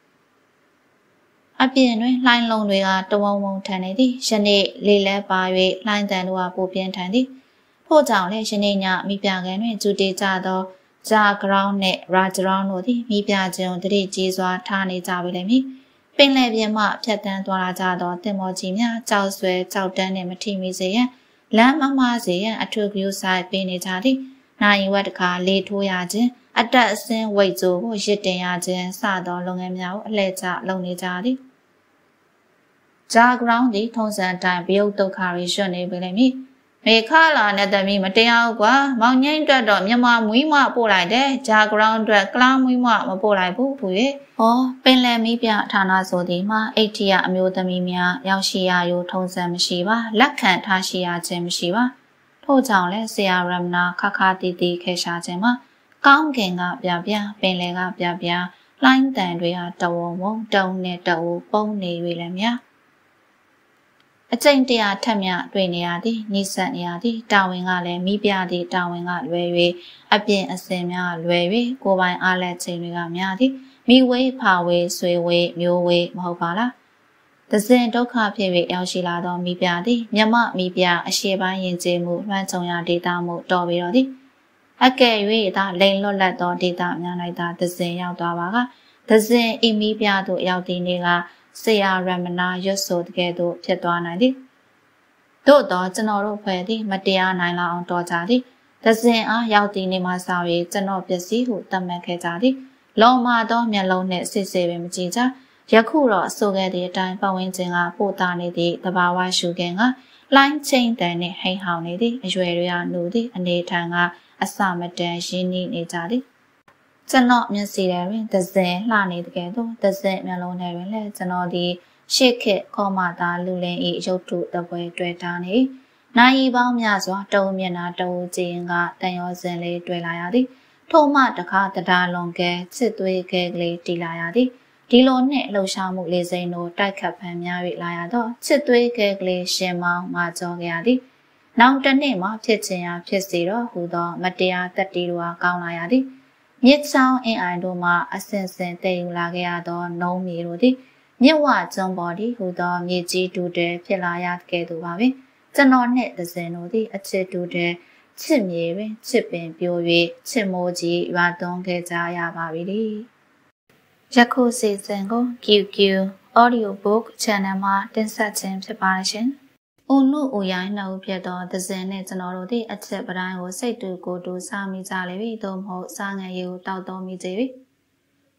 အပြင်တွင်လှိုင်းလုံးတွေကတဝုံဝုံထန်နေသည်ယနေ့လေလဲပါ၍လှိုင်းတန်တို့ကပိုပြင်းထန်သည်ထို့ကြောင့်လည်းယနေ့ညမိပြကန်တွင်ဂျူတီကြသောဂျာဂရောင်းနှင့်ရာဂျရောင်းတို့သည်မိပြခြင်းတတိကြီးစွာထားနေကြပြီလိမ့်မည်ပင်လယ်ပြင်မှဖြတ်တန်းသွားလာကြသောတင်မောကြီးများကြောက်ဆွဲကြောက်တန်းနှင့်မထိမိစေရန်လမ်းမမစေရန်အထုပ်ကျူးဆိုင်ပေးနေကြသည်နိုင်ဝက်တခါလေထိုးရခြင်းအတက်အဆင်းဝိတ်ကြိုးကိုရစ်တင်ရခြင်းစသောလုပ်ငန်းများကိုအလှည့်ကျလုပ်နေကြသည်ဂျာဂရောင်းသည်ထုံးစံတိုင်းဘယုတ်ဒုက္ခတွေရွတ်နေပြီလိမ့်မည်မေခလာနဲ့တမီမတရားဘူးကွာမောင်ငိမ့်အတွက်တော့မြန်မာမွေးမပို့လိုက်တယ်ဂျာဂရောင်းအတွက်ကလားမွေးမမပို့လိုက်ဘူးဘူးရဲ့ဟောပင်လယ်မီးပြဌာနဆိုသည်မှာအိတ်ထီယအမျိုးသမီးများရောက်ရှိရယူထုံးစံမရှိပါလက်ခံထားရှိရခြင်းမရှိပါထို့ကြောင့်လဲဆရာရမနာခခတီတီခေရှာခြင်းမှာကောင်းကင်ကပြပြပင်လယ်ကပြပြလှိုင်းတန်တွေကတဝုံဝုံတုံနဲ့တဝူပုံနေ၍လည်းများအကျင့်တရားထက်မြတွေ့နေရသည်နိစ္စနေရသည်တာဝန်ကလည်းမိပြသည်တာဝန်ကလွယ်၍အပြင်အစင်များလွယ်၍ကိုယ်ပိုင်အားလက်ချိန်တွေကများသည်မိဝေးဖာဝေးဆွေဝေးမျိုးဝေးမဟုတ်ပါလားသစင်ဒုက္ခဖြစ်၍ရောက်ရှိလာသောမိပြသည်မြမမိပြအရှိပိုင်းယဉ်ကျေးမှုလွှမ်းခြုံရာဒေတာမှုတော်ပြီးတော့သည်အကယ်၍သာလိန်လွတ်လပ်သောဒေတာများ၌သာသစင်ရောက်သွားပါကသစင်ဤမိပြသို့ရောက်သည့်နေ့ကဆရာရမနာရွတ်ဆိုတကယ်သို့ဖြစ်သွားနိုင်သည်သို့သောကျွန်တော်တို့ဖွဲ့သည်မတရားနိုင်လောက်အောင်တော်ကြသည်သစင်အားရောက်သည့်နေ့မှစ၍ကျွန်တော်ပစ္စည်းဟုသတ်မှတ်ခဲ့ကြသည်လောမာသောမျက်လုံးနှင့်စစ်စစ်ပင်မကြည့်ကြယခုတော့ဆိုခဲ့သည့်အတိုင်းပတ်ဝန်းကျင်ကပို့တာနေသည့်တဘာဝရှုခင်ကလှိုင်းချင်းတန်နှင့်ဟိန်ဟောင်နေသည်အရွယ်တွေကနှူသည်အနေထံကအစမတန်ရင်းနှီးနေကြသည်ကျွန်တော်မျက်စိထဲတွင်သစင်လှနေတကယ်တော့သစင်မျက်လုံးထဲတွင်လည်းကျွန်တော်ဒီရှစ်ခေတ်ခေါ်မှသာလူလင်ဤရုပ်တုတပွဲတွေ့တာနေနိုင်ရီပေါင်းများစွာတုံမျက်နာတုံကြည်ရင်ကတန်ရောစင်လေးတွေ့လာရသည်ထို့မှတခါတဒါလွန်ကဲချစ်သွေးကဲကလေးတီလာရသည်ဒီလိုနှင့်လှုပ်ရှားမှုလေးစိမ်းတို့တိုက်ခတ်ဖန်များ၍လာရတော့ချစ်သွေးကဲကလေးရှင်မောင်းမှကြောခဲ့ရသည်နောက်တစ်နေ့မှဖြစ်ချင်ရာဖြစ်စီတော့ဟူသောမတရားတတိတို့အားကောင်းလာရသည်မြစ်ချောင်းအင်းအိုင်တို့မှအစင်စင်တည်ယူလာခဲ့ရသောနှုံးမြေတို့သည်မြစ်ဝကျွန်းပေါ်သည်ဟူသောမြေကြီးတူတဲဖြစ်လာရကဲ့သို့ပါပဲကျွန်တော်နှင့်သစင်တို့သည်အချစ်တူတဲချစ်မြေတွင်ချစ်ပင်ပြို၍ချစ်မိုးကြီးရွာသွန်းခဲ့ကြရပါပြီ။ယခုစီစဉ်ကို Q Q Audiobook Channel မှာတင်ဆက်ခြင်းဖြစ်ပါရှင်။ဦးနုဦးရိုင်းနှုတ်ဖြစ်သောသစင်နဲ့ကျွန်တော်တို့သည်အချစ်ပတိုင်းကိုစိတ်တူကိုယ်တူစားမိကြလေပြီသို့မဟုတ်စားငံရည်ကိုတောက်တော်မိကြပြီ။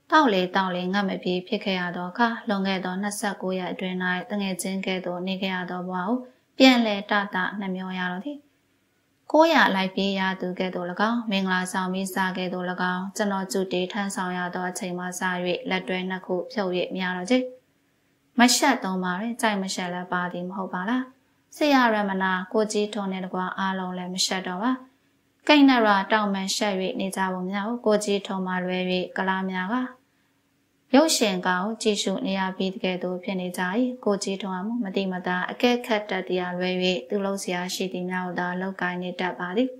တောက်လေတောက်လေငတ်မပြေဖြစ်ခဲ့ရသောအခါလွန်ခဲ့သောနှစ်ဆယ့်ကိုးရက်အတွင်း၌တငယ်ချင်းကဲ့သို့နေခဲ့ရသောဘဝကိုပြန်လဲတတနှမျောရတော့သည်ကိုရလိုက်ပြေးရသူကဲ့သို့၎င်းမင်္ဂလာဆောင်ပြီးစားကဲ့သို့၎င်းကျွန်တော်ကြွတေးထမ်းဆောင်ရသောအချိန်မှစ၍လက်တွဲနှစ်ခုဖြုတ်၍မြရတော့ချေမရှက်တော့ပါရဲ့ကြိုက်မရှက်လည်းပါသည်မဟုတ်ပါလားဆရာရမနာကိုကြီးထုံနဲ့တကွာအားလုံးလည်းမရှက်တော့ပါကိန်းနရတောက်မှန်ရှက်၍နေကြပုံများကိုကိုကြီးထုံမှလွဲ၍ကလားများကရုပ်ရှင်ကောင်ကြည့်ရှုနေရပြီးတကယ်တော့ဖြစ်နေကြ၏ကိုကြီးထုံမှုမတိမတာအကဲခတ်တတ်တရားလွဲ၍သူလုံးစရာရှိသည်များသာလောက်ကိုင်းနေတတ်ပါသည်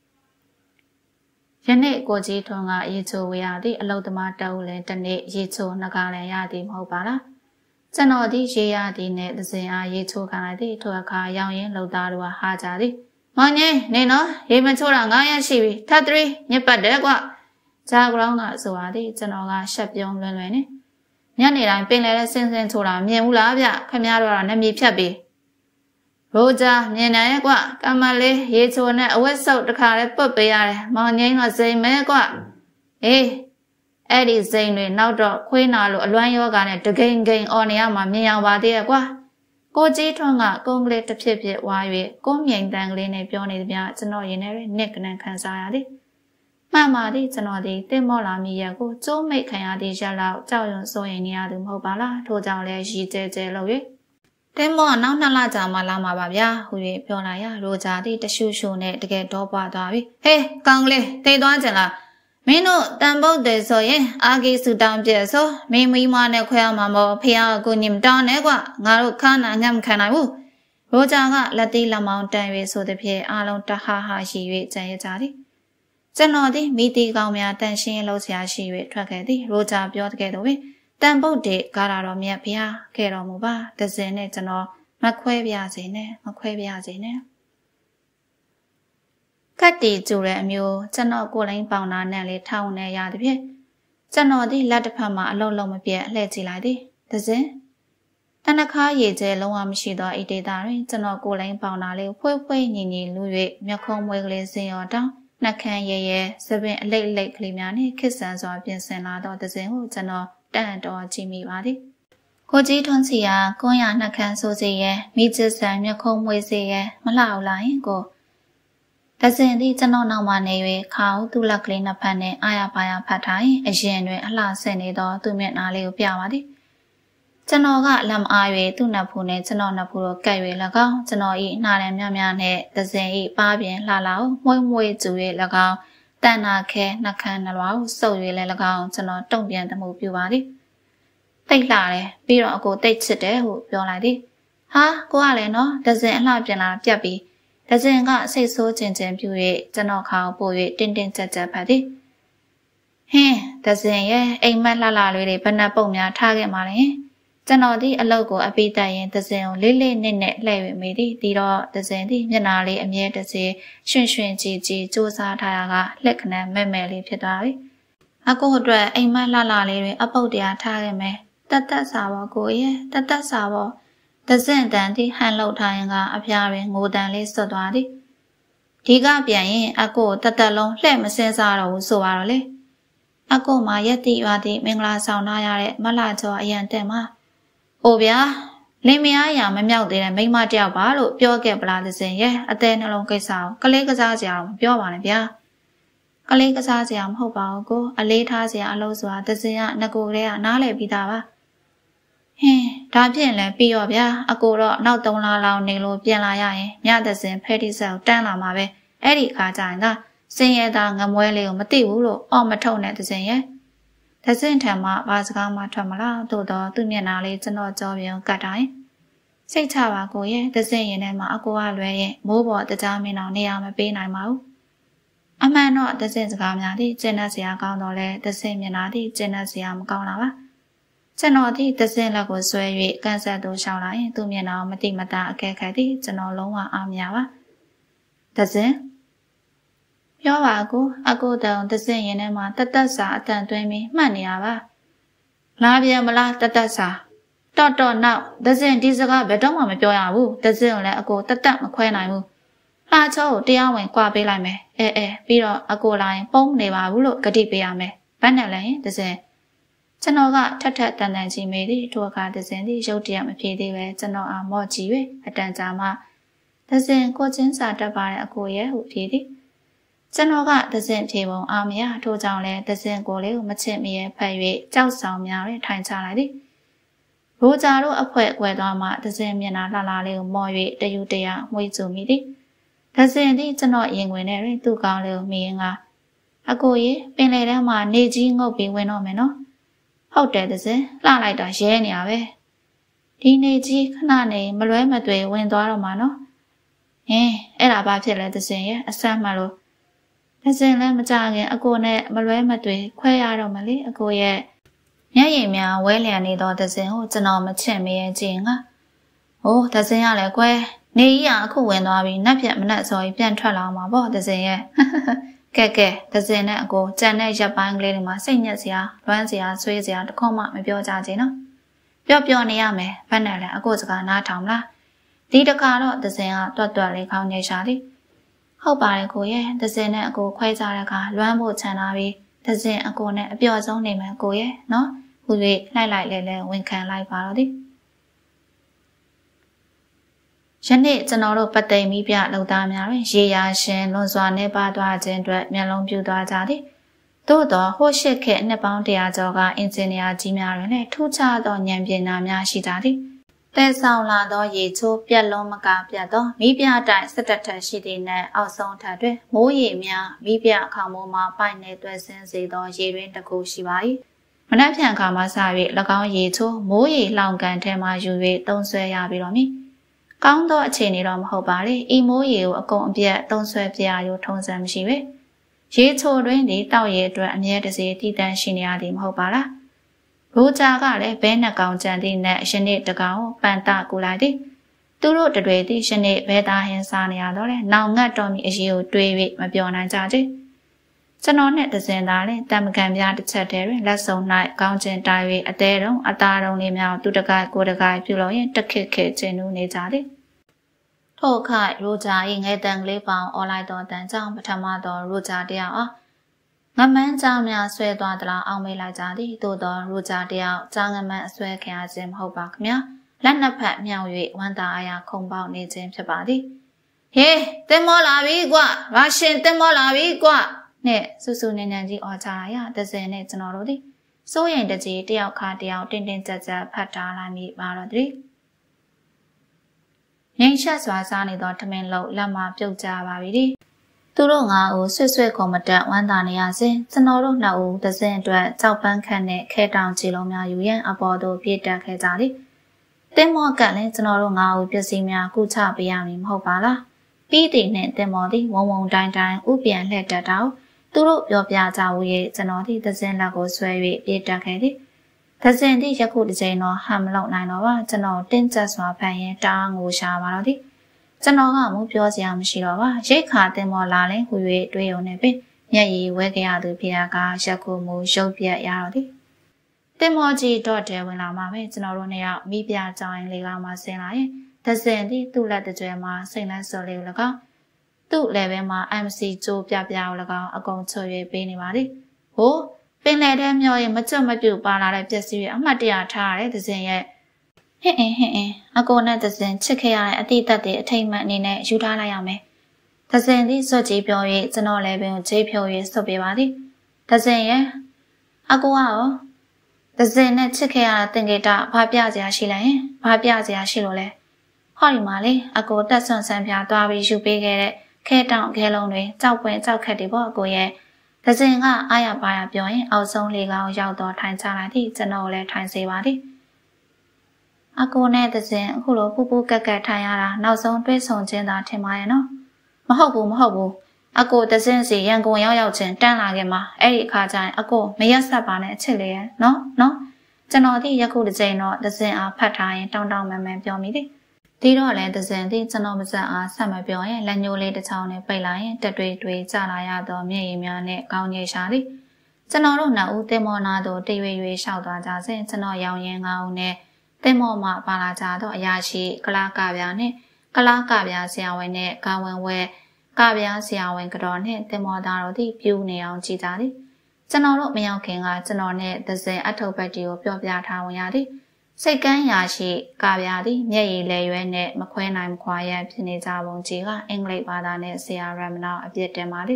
ယနေ့ကိုကြီးထုံကရေချိုဝေရသည့်အလုသမားတအုပ်လည်းတနေ့ရေချိုနှစ်ကားလည်းရသည်မဟုတ်ပါလားကျွန်တော်ဒီရေရသည်နဲ့သစဉ်အားရေချိုခံလိုက်သည့်ထိုအခါရောင်ရင်လှုပ်သားတို့ဟာကြသည်မောင်ကြီးနေနော်ရေမချိုးတာငါးရက်ရှိပြီထပ်သရီညစ်ပတ်တယ်ကွဂျာဂရောင်းကဆိုပါသည်ကျွန်တော်ကရှက်ပြုံးလွန်းလွန်းနေညနေတိုင်းပင်လယ်နဲ့ဆင်းဆင်းချိုးတာမြင်ဘူးလားဗျခင်ဗျားတို့ကနမီဖြတ်ပြီးရိုဂျာမြင်နိုင်ရဲ့ကွကမလေးရေချိုနဲ့အဝတ်ဆုပ်တစ်ခါလဲပုတ်ပေးရတယ်မောင်ကြီးတော့စိမ်မဲကွအေးအဲ့ဒီစိမ်တွေနောက်တော့ခွေးနာလို့အလွမ်းယောဂါနဲ့တကိန်ကိန်အော်နေရမှာမြင်အောင်ပါသေးရဲ့ကွကိုကြီးထွန်းကကုန်းကလေးတစ်ဖြစ်ဖြစ်ဝါ၍ကိုမြိန်တန်ကလေးနဲ့ပြောနေသည်ဗျကျွန်တော်ရင်ထဲနစ်ကနန်ခံစားရသည်မှန်ပါသည်ကျွန်တော်ဒီတင်မော့လာမိရက်ကိုကျိုးမိတ်ခံရသည့်ရက်လောက်ကြောက်ရွံ့စိုးရင်နေရသူမဟုတ်ပါလားထို့ကြောင့်လည်းရီကျဲကျဲလို့၍တင်မော့နောက်နှစ်လကြာမှလာမှာပါဗျာဟူ၍ပြောလာရရိုဂျာသည်တရှူရှူနဲ့တကယ်တော့ပွားသွားပြီဟေးကောင်းကလေးတိတ်သွားကြလားမင်းတို့တန်ပုတ်တယ်ဆိုရင်အာဂီဆူတောင်းပြဲဆိုမင်းမိမနဲ့ခွဲရမှာမို့ဖះအကူညင်တောင်းနေကွာငါတို့ခါနာငတ်မခံနိုင်ဘူးရိုဂျာကလက်သေးလက်မောင်းတန်၍ဆိုသည်ဖြင့်အားလုံးတဟာဟာရှိ၍ကြံရကြသည်ကျွန်တော်သည်မိတီကောင်များတန်ရှင်းလှုပ်ရှားရှိ၍ထွက်ခဲ့သည်ရိုဂျာပြောတဲ့ကဲ့သို့ပင်တန်ပုတ်တဲ့ကာရာတော်မြတ်ဖះခဲ့တော်မူပါတစင်နဲ့ကျွန်တော်မခွဲပြစေနဲ့မခွဲပြစေနဲ့ကတ်တီကျူတဲ့အမျိုးကျွန်တော်ကိုလိုင်းပေါင်နာနဲ့လေးထောင်းနေရသည်ဖြင့်ကျွန်တော်ဒီလက်တစ်ဖက်မှာအလုံးလုံးမပြတ်လှည့်ကြည့်လိုက်သည်တစင်တနခါရေကျဲလုံးဝမရှိသောအိတေတာတွင်ကျွန်တော်ကိုလိုင်းပေါင်နာလေးဖွေးဖွေးညီညီလူ၍မျက်ခုံးမွေးကလေးစင်ရောတောင်းနှက်ခမ်းရဲရဲစပင်အလိတ်လိတ်ကလေးများနှင့်ခစ်ဆန်စွာပြင်ဆင်လာသောတစင်ကိုကျွန်တော်တန်တော်ကြည့်မိပါသည်ကိုကြီးထွန်းစီကကွန်းရနှက်ခမ်းဆိုးစေရဲမိချစ်ဆန်မျက်ခုံးမွေးစေရဲမလှအောင်လာရင်ကိုတစင်သည်ကျွန်တော်နောက်မှနေ၍ခါဦးသူ့လက်ကလေးနှစ်ဖက်နှင့်အာရပါရဖတ်ထားရင်အရင်တွင်အလှဆင်နေသောသူ့မျက်နှာလေးကိုပြပါသည်ကျွန်တော်ကလက်အား၍သူ့နှက်ဖူးနှင့်ကျွန်တော်နှက်ဖူးတို့ကပ်၍၎င်းကျွန်တော်၏နှာရံများများနှင့်တစင်၏ပါပြင်လှလှကိုမွေးမွေးကျူ၍၎င်းတန်နာခဲနှက်ခမ်းနှလွားကိုစုပ်၍လည်း၎င်းကျွန်တော်တုံ့ပြန်သမှုပြုပါသည်တိတ်လှတယ်ပြီးတော့အကိုတိတ်ချစ်တယ်ဟုပြောလိုက်သည်ဟာကိုကလည်းနော်တစင်အလှပြင်လာပြတ်ပြီးတစင်ကစိတ်ဆိုးချင်းချင်းပြူ၍ကျွန်တော်ခေါပို့၍တင်းတင်းကြပ်ကြပ်ဖတ်သည်ဟင်းတစင်ရဲ့အိမ်မက်လှလှလေးတွေဘယ်နှပုံများထားခဲ့မှာလဲကျွန်တော်ဒီအလုပ်ကိုအပိတက်ရင်တစင်ကိုလေးလေးနစ်နစ်လှည့်၍မိသည်ဒီတော့တစင်ဒီမျက်နာလေးအမြဲတစေရွှင်ရွှင်ကြည်ကြည်စူးစားထားရကလက်ခဏမဲ့မဲ့လေးဖြစ်သွားပြီအကိုအတွက်အိမ်မက်လှလှလေးတွေအပုတ်တရားထားခဲ့မယ်တတ်တတ်စာပါကိုရဲ့တတ်တတ်စာပါတစင်တန်သည်ဟန်လှုပ်ထားရင်ကအဖျားတွင်ငိုတန်လေးဆွတ်သွားသည်ဒီကပြန်ရင်အကိုတတ်တက်လုံးလှဲ့မစင်းစားတော့ဘူးဆိုပါတော့လေအကိုမှာရက်တိရွာသည်မင်္ဂလာဆောင်ထားရတဲ့မလှကျော်အရန်တဲ့မှာအိုဗျာလင်းမယားရမမြောက်သေးတဲ့မိန်းမတယောက်ပါလို့ပြောခဲ့ပလားတစင်ရဲ့အသေးနှလုံးကိစ္စကိုကလေးကစားစရာမပြောပါနဲ့ဗျာကလေးကစားစရာမဟုတ်ပါဘူးကိုအလေးထားစရာအလုပ်ဆိုတာတစင်ကငကိုကလေးကနားလည်ပြီးသားပါဟင်းဒါဖြင့်လည်းပြီးရောဗျာအကိုတော့နောက်သုံးလလောက်နေလို့ပြန်လာရရင်ညတစင်ဖဲတိဆက်ကိုတန်းလာမှာပဲအဲ့ဒီခါကျရင်ကစင်ရတာငမွဲလေးကိုမသိဘူးလို့အော်မထုတ်နဲ့တစင်ရဲ့တစင်ထံမှာဘာစကားမှထွက်မလားသို့တော့သူ့မျက်နှာလေးကျွန်တော်ကြောပြုံးကတ်တိုင်းစိတ်ချပါကိုရဲ့တစင်ရင်ထဲမှာအကိုကလွဲရင်မိုးပေါ်တကြားမင်းအောင်နေရာမပေးနိုင်ပါဘူးအမှန်တော့တစင်စကားများသည်ကျင့်တတ်စရာကောင်းတော့လဲတစင်မျက်နှာသည်ကျင့်တတ်စရာမကောင်းတာပါကျွန်တော်ဒီတစင်လက်ကိုဆွဲ၍ကန်ဆက်သို့ရှောင်းလာရင်သူ့မျက်နှာမတိမတာအကဲခတ်သည်ကျွန်တော်လုံးဝအားမရပါတစင်ပြောပါကိုအကိုတောင်တစင်ရင်ထဲမှာတသက်စာအတန်သွင်းပြီးမှတ်နေရပါလာပြန်မလားတသက်စာတော့တော့နောက်တစင်ဒီစကားဘယ်တော့မှမပြောရဘူးတစင်ကိုလည်းအကိုတသက်မခွဲနိုင်ဘူးလှချောကိုတရားဝင်ကြွားပေးလိုက်မယ်အဲအဲပြီးတော့အကိုလာရင်ပုံးနေပါဘူးလို့ဂတိပေးရမယ်ဘယ်နဲ့လဲတစင်ကျွန်တော်ကထက်ထက်တန်တန်ကြီးမေးသည်ထိုအခါတစင်သည်ရုတ်တရက်မဖြေသေးပဲကျွန်တော်အားမော့ကြည့်၍အတန်ကြာမှတစင်ကိုချင်းစာတက်ပါတဲ့အကိုရဲ့ဟုဖြေသည်ကျွန်တော်ကတစင်ဖြေပုံအားမရထို့ကြောင့်လည်းတစင်ကိုလေးကိုမချစ်မရဲဖက်၍ကြောက်ဆောင်များတွင်ထိုင်ချလိုက်သည်ရိုဂျာတို့အဖွဲကွယ်သွားမှတစင်မျက်နှာလှလှလေးကိုမော့၍တယူတရမွေးကျူမိသည်တစင်သည်ကျွန်တော်ရင်ဝင်ထဲတွင်သူ့ကောင်းလေးကိုမြင်ကအကိုရေပင်လေထဲမှာနေကြီးငုတ်ပြီးဝင်တော့မယ်နော်ဟုတ်တယ်တစင်လှလိုက်တာရဲနေရပဲဒီနေကြီးခဏနေမလွဲမသွေဝင်သွားတော့မှာနော်ဟင်းအဲ့ဒါဘာဖြစ်လဲတစင်ရဲ့အဆမ်းမှလို့တစင်လည်းမကြခင်အကိုနဲ့မလွဲမသွေခွဲရတော့မလေအကိုရဲ့မျက်ရည်များဝဲလျံနေတော့တစင်ကိုကျွန်တော်မချစ်မရဲ့ကြင်ကဟိုးတစင်ရလဲကွယ်နေကြီးကအခုဝင်သွားပြီးနက်ပြက်မနက်စော်ကြီးပြန်ထွက်လာမှာပေါ့တစင်ရဲ့ကဲကဲတစင်နဲ့အကိုကြံတဲ့ရပ်ပိုင်းကလေးတွေမှာစိတ်ညစ်စရာလွမ်းစရာဆွေးစရာတခုမှမပြောကြချင်နော်ပြောပြောနေရမယ်ဘယ်နဲ့လဲအကိုစကားနားထောင်လားဒီတခါတော့တစင်ကတွတ်တွတ်လေးခေါင်းညိတ်ရှာသည်ဟုတ်ပါတယ်ကိုရဲ့တစင်နဲ့အကိုခွဲကြတဲ့အခါလွမ်းဖို့ချန်လာပြီးတစင်အကိုနဲ့အပျော်ဆုံးနေမယ်ကိုရဲ့နော်ဟူ၍လိုက်လိုက်လဲလဲဝန်ခံလိုက်ပါတော့သည်ယနေ့ကျွန်တော်တို့ပသိမ်မိပြလုံသားများတွင်ရေရာရှင်လွန်စွာနေပါသွားခြင်းအတွက်မျက်လုံးပြူသွားကြသည်သို့သောဟိုရှိခေနှစ်ပေါင်းတရာကျော်ကအင်ဂျင်နီယာကြီးများတွင်လည်းထူးခြားသောဉာဏ်ပညာများရှိကြသည်တဲဆောင်လာသောရေချိုးပြက်လုံးမကပြတ်သောမိပြတိုင်စစ်တပ်ထက်ရှိသည့်နှင့်အောက်ဆုံးထပ်တွင်မိုးရေများမိပြခေါင်မိုးမှာပိုက်နေတွဲဆင်းစေသောရေတွင်တစ်ခုရှိပါ၏မနက်ဖြန်ခါမှစ၍၎င်းရေချိုးမိုးရေလောင်ကန်ထဲမှယူ၍သုံးဆွဲရပြီးတော့မည်ကောင်းသောအခြေအနေတော့မဟုတ်ပါလေဤမိုးရေကိုအကုန်အပြတ်သုံးဆွဲပြရရိုးထုံးစံမရှိပဲရေချိုတွင်ဒီတောက်ရေအတွက်အမြဲတစေတည်တံ့ရှိနေရသည်မဟုတ်ပါလားရိုဂျာကလည်းဘဲနှကောင်ကြံသည့်နဲ့ယနေ့တကောင်ပန်တကူလိုက်သည်သူတို့တတွေသည်ယနေ့ဘဲသားဟင်းစားနေရတော့လေနောင်ငတ်တော်မီအရေးကိုတွေး၍မပြောနိုင်ကြသေးကျွန်တော်နဲ့တစင်သားလည်းတမကန်ပြတစ်ချက်တည်းတွင်လက်စုံ၌ကောင်းကျင်တိုင်၍အသေးတုံအသားတုံလေးများသူတကိုက်ကိုတကိုက်ပြုလို့ရင်တခစ်ခစ်ကျင်းနူးနေကြသည်ထို့အခါရိုဂျာ၏ငယ်တန်ကလေးပေါင်အော်လိုက်တော်တန်ကြောင့်ပထမသောရိုဂျာတယောက်အားငမန်းကြောင်များဆွဲသွားသလားအောင်မေးလိုက်ကြသည်သို့သောရိုဂျာတယောက်ကြောင်ငမန်းအဆွဲခံရခြင်းမဟုတ်ပါခင်ဗျာလက်နှစ်ဖက်မြောက်၍ဝမ်းသာအားရခုန်ပေါက်နေခြင်းဖြစ်ပါသည်ဟေးတင်မောလာပြီကွာဘာရှင်တင်မောလာပြီကွာနဲ့ဆူဆူနန်းနန်းကြီးအော်ကြရတစင်နဲ့ကျွန်တော်တို့သည်စိုးရင်တကြီးတယောက်ခါတယောက်တင်းတင်းကြပ်ကြပ်ဖတ်ထားလိုက်မိပါတော့သည်ငိမ့်ချက်စွာစားနေသောထမင်းလုံးလက်မပြုတ်ကြပါပြီဒီသူတို့ငါ့ကိုဆွတ်ဆွတ်ခုံမတက်ဝမ်းသာနေရစဉ်ကျွန်တော်တို့နှစ်ဦးတစင်အတွက်ကြောက်ပန်းခန့်နဲ့ခဲတောင်ချီလုံးများယူရန်အပေါ်သို့ပြေးတက်ခဲ့ကြသည်တင်မောကလည်းကျွန်တော်တို့ငါ့ကိုပစ္စည်းများကုချပေးရမည်မဟုတ်ပါလားပြီးတည်နှင့်တင်မောသည်ဝုံဝုံတိုင်းတိုင်းဥပြန်လှည့်တက်တော့သူတို့ပြောပြကြဝေးကျွန်တော်သည်တစင်လက်ကိုဆွဲ၍ပြေးတက်ခဲ့သည်တစင်သည်ယခုတစ်ချိန်တော့ဟမ်မလောက်နိုင်တော့ပါကျွန်တော်တင်းကျပ်စွာဖန်ရင်တားငိုရှာပါတော့သည်ကျွန်တော်ကမူပြောစရာမရှိတော့ပါရိတ်ခါတင်မောလာလဲဟူ၍တွေးရုံနဲ့ပင်မျက်ရည်ဝဲကြရသူဖေကရက်ခုမူရုပ်ပြက်ရတော့သည်တင်မောကြီးတော့တဲဝင်လာမှပဲကျွန်တော်တို့နှစ်ယောက်မိပြကြောင်းရင်လေးကောင်မှဆင်းလာရင်တစင်သည်သူ့လက်တကြွယ်မှာစိတ်လက်စော်လေးကို၎င်းသူ့ level မှာ M C ကြိုးပြပြကို၎င်းအကုန်ချွေပေးနေပါသည်ဟိုးပင်လေထဲမျောရင်မကြွမပြုတ်ပါလာတဲ့ပစ္စည်းတွေအမှတ်တရထားရတဲ့တစင်ရဲ့ဟင်းအင်းဟင်းအင်းအကိုနဲ့တစင်ချစ်ခဲ့ရတဲ့အတိတ်သက်တွေအထိတ်မှန်အနေနဲ့ယူထားလိုက်ရမယ်တစင်သည်စွတ်ကြီးပြော၍ကျွန်တော်လည်းပင်ကိုဂျိတ်ဖြို၍ဆွတ်ပေးပါသည်တစင်ရဲ့အကိုကရောတစင်နဲ့ချစ်ခဲ့ရတဲ့တင်ကေတာဘာပြစရာရှိလဲရင်ဘာပြစရာရှိလို့လဲဟောဒီမှာလေအကိုတက်ဆွန်ဆန်းပြသွားပြီးယူပေးခဲ့တဲ့ခဲတောင်ခဲလုံးတွေကြောက်ပွင့်ကြောက်ခက်တွေပေါ့အကိုရဲ့တစင်ကအာရပါရပြောရင်အောက်ဆုံးလေးကောင်ရောက်တော့ထိုင်ချလိုက်သည်ကျွန်တော်လည်းထိုင်စေပါသည်အကိုနဲ့တစင်အခုလိုပူပူကက်ကက်ထိုင်ရတာနောက်ဆုံးတွဲဆုံခြင်းသာထင်ပါရဲ့နော်မဟုတ်ဘူးမဟုတ်ဘူးအကိုတစင်စီရန်ကုန်ရောက်ရောက်ချင်းတန်းလာခဲ့မှာအဲ့ဒီအခါကျရင်အကိုမရက်ဆက်ပါနဲ့အချစ်လေးရဲ့နော်နော်ကျွန်တော်ဒီယခုတစ်ချိန်တော့တစင်အားဖတ်ထားရင်တောင်းတောင်းမှန်မှန်ပြောမိသည်ဒီတော့လည်းတစင်သည်ကျွန်တော်မစက်အားဆက်မပြောရင်လက်ညိုးလေးတစ်ချောင်းနဲ့ပိတ်လိုက်ရင်တက်တွေတွေကျလာရသောမျက်ရည်များနဲ့ကောင်းငယ်ရှာသည်ကျွန်တော်တို့နှစ်ဦးတင်မောနာတို့တရွေရွေလျှောက်သွားကြစဉ်ကျွန်တော်ရောင်ရင်ငါးဦးနဲ့တင်မောမှပါလာကြသောအရာရှိကလာကပြားနဲ့ကလာကပြားဆရာဝန်နဲ့ကာဝင်ဝဲကပြားဆရာဝန်ကတော်နဲ့တင်မောသားတို့သည်ပြူနေအောင်ကြည်ကြသည်ကျွန်တော်တို့မရောက်ခင်ကကျွန်တော်နဲ့သဇင်အထုပ်ပတ်တီကိုပြောပြထားဝင်ရသည်စိတ်ကန်းရာရှိကာပြာသည်မျက်ရည်လဲရွယ်နဲ့မခွဲနိုင်မခွာရဖြစ်နေကြပုံကြီးကအင်္ဂလိပ်ဘာသာနဲ့ဆရာရမနာအပြစ်တင်ပါသည်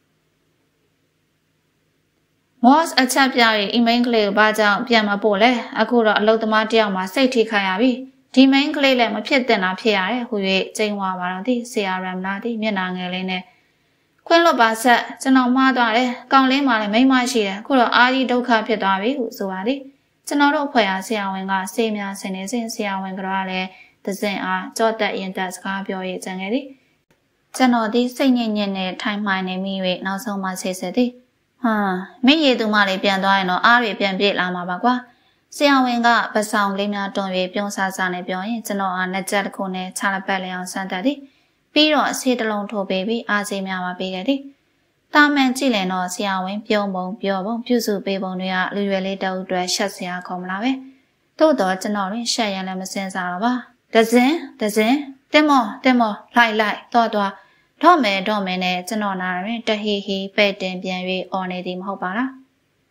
မော့စ်အချက်ပြရဲ့ email ကလေးကိုဘာကြောင့်ပြန်မပို့လဲအခုတော့အလုပ်သမားတယောက်မှစိတ်ထိခိုက်ရပြီဒီ main ကလေးလည်းမဖြစ်တင်တာဖြစ်ရတယ်ဟူ၍ကျိန်ဝါပါတော့သည်ဆရာရမနာသည်မျက်နှာငယ်လေးနဲ့ခွင့်လွတ်ပါဆက်ကျွန်တော်မှားသွားတယ်ကောင်းလေးမှလည်းမိန်းမရှိတယ်အခုတော့အာကြီးဒုက္ခဖြစ်သွားပြီဟုဆိုပါသည်ကျွန်တော်တို့အဖွဲ့အားဆရာဝန်ကစေးများဆင်နေစဉ်ဆရာဝန်ကလည်းသဇင်အားကြော့တက်ရင်တက်စကားပြော၍ကြံခဲ့သည်ကျွန်တော်သည်စိတ်ညစ်ညစ်နဲ့ထိုင်မှိုင်နေမိ၍နောက်ဆုံးမှဆေးဆက်သည်ဟာမင်းရည်သူမလေးပြန်သွားရင်တော့အားတွေပြန်ပြေးလာမှာပါကွာဆရာဝန်ကပဆောင်လေးများတွန်း၍ပြုံးဆဆနဲ့ပြောရင်ကျွန်တော်အားနှစ်ချက်တစ်ခုနဲ့ခြာလက်ပတ်လျောင်းဆန်းတက်သည်ပြီးတော့ဆေးတစ်လုံးထိုးပေးပြီးအားစေးများပါပေးခဲ့သည်တာမန်ကြည့်ရင်တော့ဆရာဝန်ပြုံးပုံပြောပုံပြုစုပေးပုံတွေကလူရွယ်လေးတောက်အတွက်ရှက်စရာခေါ်မလားပဲသို့တော့ကျွန်တော်တွင်ရှက်ရန်လည်းမစင်စားတော့ပါဒဇင်ဒဇင်တင်မောတင်မောလိုက်လိုက်တော့တော့တော့မယ်တော့မယ်နဲ့ကျွန်တော်နာရင်တဟီဟီပဲ့တင်ပြန်၍အော်နေသည်မဟုတ်ပါလား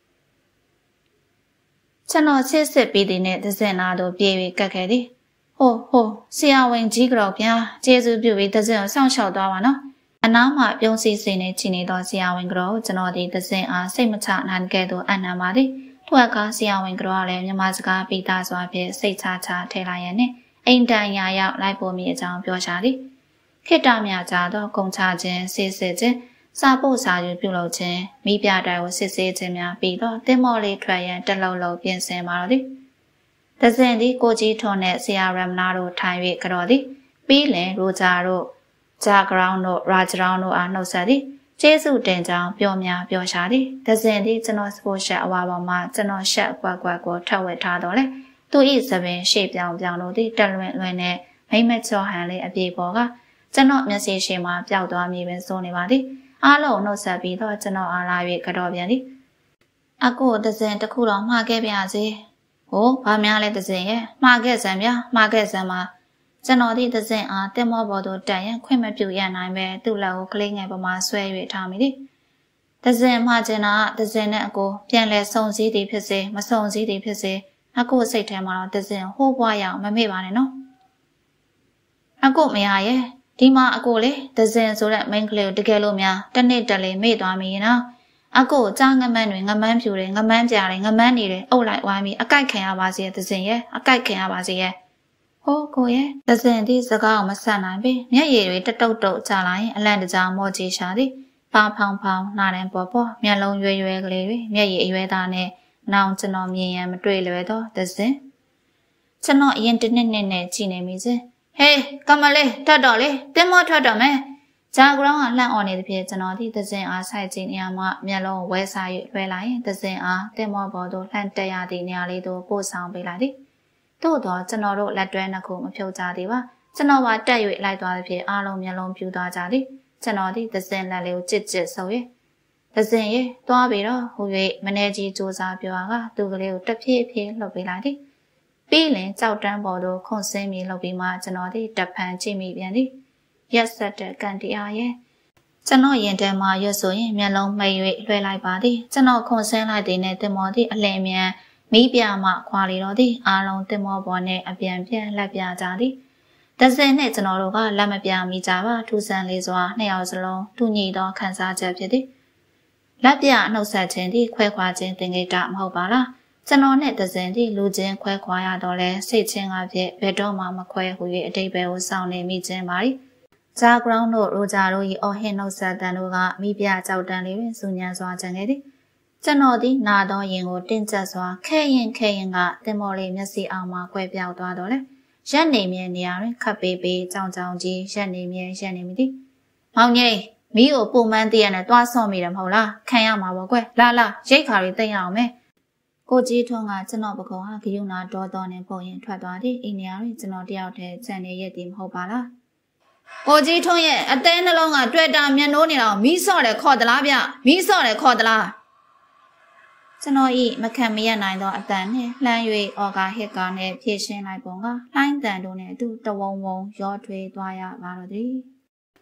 ကျွန်တော်ဆစ်စစ်ပြီးသည်နဲ့ဒဇင်နာတို့ပြေး၍ကတ်ခဲ့သည်ဟိုဟိုဆရာဝန်ကြီးကြောက်ဗျာကျေးဇူးပြုပြီးဒဇင်ကိုစောင့်ရှောက်သွားပါနော်အနားမှာပြုံးစီစီနဲ့ချီနေသောဆရာဝန်ကြောကျွန်တော်ဒီဒဇင်အားစိတ်မချနိုင်ခဲ့သောအနံပါသည်ထိုအခါဆရာဝန်ကြောလည်းမြန်မာစကားပိသားစွာဖြင့်စိတ်ချချထဲလိုက်ရန်နှင့်အိမ်တန်ရာရောက်လိုက်ပေါ်မိအကြောင်းပြောရှာသည်ခေတ္တမြကြသောကုံချခြင်းစစ်စစ်ခြင်းစာပို့စာယူပြုလုပ်ခြင်းမိပြတိုင်ကိုစစ်ဆေးခြင်းများပြီးတော့တင်မော်လေးထွက်ရန်တလုံးလုံးပြင်ဆင်ပါတော့သည်ဒဇင်သည်ကိုကြီးထွန်းနဲ့ဆရာရမနာတို့ထိုင်၍ကြော်သည်ပြီးလင်ရိုဂျာတို့ဂျာဂရောင်းတို့ရာဂျရောင်းတို့အားနှုတ်ဆက်သည်ကျေးဇူးတင်ကြောင်းပြောများပြောရှာသည်ဒဇင်သည်ကျွန်တော်စပို့ရှက်အဝါပေါ်မှာကျွန်တော်ရှက်ကွက်ကွက်ကိုထပ်ဝက်ထားတော့လေသူ၏သပင်ရှေ့ပြောင်ပြောင်တို့သည်တက်လွင်လွင်နဲ့မိမချောဟန်လေးအပြေပေါ်ကကျွန်တော်မျက်စိရှိမှပျောက်သွားမည်ပင်ဆိုနေပါသည်အားလုံးနှုတ်ဆက်ပြီးတော့ကျွန်တော်အားလာ၍ကြော်ပြန်သည်အကိုဒဇင်တစ်ခုတော့မှားခဲ့ပါစေဟိုဘာများလဲဒဇင်ရဲ့မှားခဲ့စမ်းဗျာမှားခဲ့စမ်းမှာကျွန်တော်ဒီဒဇင်အားတင်မောပေါ်သို့တက်ရင်ခွင့်မပြုရနိုင်ပဲသူ့လက်ကိုကလေးငယ်ပေါ်မှာဆွဲ၍ထားမိသည်ဒဇင်မှားခြင်းကဒဇင်နဲ့အကိုပြန်လဲစုံစည်းသည်ဖြစ်စေမစုံစည်းသည်ဖြစ်စေအကိုစိတ်ထဲမှာတော့ဒဇင်ဟိုးပွားရအောင်မမေ့ပါနဲ့နော်အကိုမရရဲ့ဒီမှာအကိုလေဒဇင်ဆိုတဲ့မိန်းကလေးကိုတကယ်လို့များတနစ်တက်လေးမေ့သွားမိရင်နော်အကိုကြားငမန်းတွေငမန်းဖြူတွေငမန်းပြားတွေငမန်းနေတယ်အုပ်လိုက်ဝိုင်းပြီးအကိုက်ခံရပါစေဒဇင်ရဲ့အကိုက်ခံရပါစေရဲ့ဟိုးကိုရဲ့ဒဇင်ဒီစကားကိုမဆန်နိုင်ပြီမျက်ရည်တွေတတုတ်တုတ်ကျလာရင်အလန့်တကြားမော့ကြီးရှာသည်ပါဖောင်ဖောင်နာတယ်ပေါ်ပေါ်မျက်လုံးရွယ်ရွယ်ကလေးတွေမျက်ရည်အရွယ်သားနဲ့နောင်ကျွန်တော်မြင်ရန်မတွေ့လွယ်တော့ဒဇင်ကျွန်တော်အရင်တစ်နှစ်နှစ်နဲ့ကြည်နေမိစေဟေးကမလေးထတ်တော့လေတင်းမောထွက်တော့မယ်ဂျာဂရောင်းကလှန့်អော်နေသည်ဖြင့်ကျွန်တော်ဒီဒဇင်အားဆိုင်ခြင်းနေရာမှာမျက်လုံးဝဲစား၍လွှဲလိုက်ရင်ဒဇင်အားတင်းမောပေါ်သို့လှန့်တက်ရသည့်နေရာလေးသို့ပို့ဆောင်ပေးလိုက်သည်သို့တော့ကျွန်တော်တို့လက်တွဲနှစ်ခုမဖြုတ်ကြသေးပါကျွန်တော်ပါတက်၍လိုက်သွားသည်ဖြင့်အားလုံးမျက်လုံးပြူသွားကြသည်ကျွန်တော်ဒီဒဇင်လက်လေးကိုကြစ်ကြစ်ဆုပ်၍ဒဇင်ရေသွားပြီးတော့ဟူ၍မနေကြီးစူးစားပြောကသူကလေးကိုတစ်ဖြည်းဖြည်းလှုပ်ပေးလိုက်သည်ပြီးလင်ကြောက်တန်းပေါ်သို့ခွန်ဆင်းပြီးလှုပ်ပြီးမှကျွန်တော်ဒီတပ်ဖန်ကြည့်မိပြန်သည်ရက်ဆက်တဲ့ကန်တရားရဲ့ကျွန်တော်ရင်ထဲမှာရွတ်ဆိုရင်မျက်လုံးမှိတ်၍လွှဲလိုက်ပါသည်ကျွန်တော်ခွန်ဆင်းလိုက်တဲ့နဲ့တင်မော်သည်အလင်းမြန်မိပြမှခွာလီတော့သည်အားလုံးတင်မော်ပေါ်နဲ့အပြန်ပြန်လက်ပြကြသည်ဒဇင်နဲ့ကျွန်တော်တို့ကလက်မပြမိကြပါထူဆန်းလေးစွာနှစ်ယောက်စလုံးတူညီသောခံစားချက်ဖြစ်သည်လက်ပြနှုတ်ဆက်ခြင်းသည်ခွဲခွာခြင်းသင်္ကေတမဟုတ်ပါလားကျွန်တော်နဲ့ဒဇင်သည်လူချင်းခွဲခွာရတော့လဲစိတ်ချင်းကဖြင့်ဘယ်တော့မှမခွဲဟူ၍အတိတ်ပဲကိုစောင့်နေမိခြင်းပါ၏ဂျာဂရောင်းတို့ရိုဂျာတို့၏အော်ဟင်နှုတ်ဆက်တန်တို့ကမိပြကြောက်တန်လေးတွင်စူညံစွာကြံခဲ့သည်ကျွန်တော်သည်နာသောရင်ကိုတင့်ကျပ်စွာခဲရင်ခဲရင်ကတင်မော်လေးမျက်စိအောင်မှကွဲပြောက်သွားတော့လေရက်နေမြဲနေရာတွင်ခပ်ပေးပေးကြောင်ကြောင်ကြီးရက်နေမြဲရက်နေမိသည်မောင်ကြီးမီးကိုပုံမှန်တည့်ရနဲ့တွားဆော့မိတယ်မဟုတ်လားခံရမှာပေါ့ကွယ်လာလာရိတ်ခါတွေသိမ့်အောင်မယ်ကိုကြီးထွန်းကကျွန်တော်ပကုံဟာဂယုဏဒေါ်တော်နဲ့ပုံရင်ထွက်သွားသည်အိမ်နေရာတွင်ကျွန်တော်တယောက်တည်းကြံနေရက်သည်မဟုတ်ပါလားကိုကြီးထွန်းရဲ့အသေးနှလုံးကတွေ့တာမျက်နှိုးနေတော့မီးဆော့တယ်ခေါ်သလားဗျမီးဆော့တယ်ခေါ်သလားကျွန်တော်ဤမခံမရနိုင်သောအတန်နှင့်လှမ်း၍အော်ကာဟစ်ကာနှင့်ဖြည့်ရှင်းလိုက်ပုံကလှိုင်းတန်တို့နှင့်အတူတဝုံဝုံရောထွေးသွားရပါတော့သည်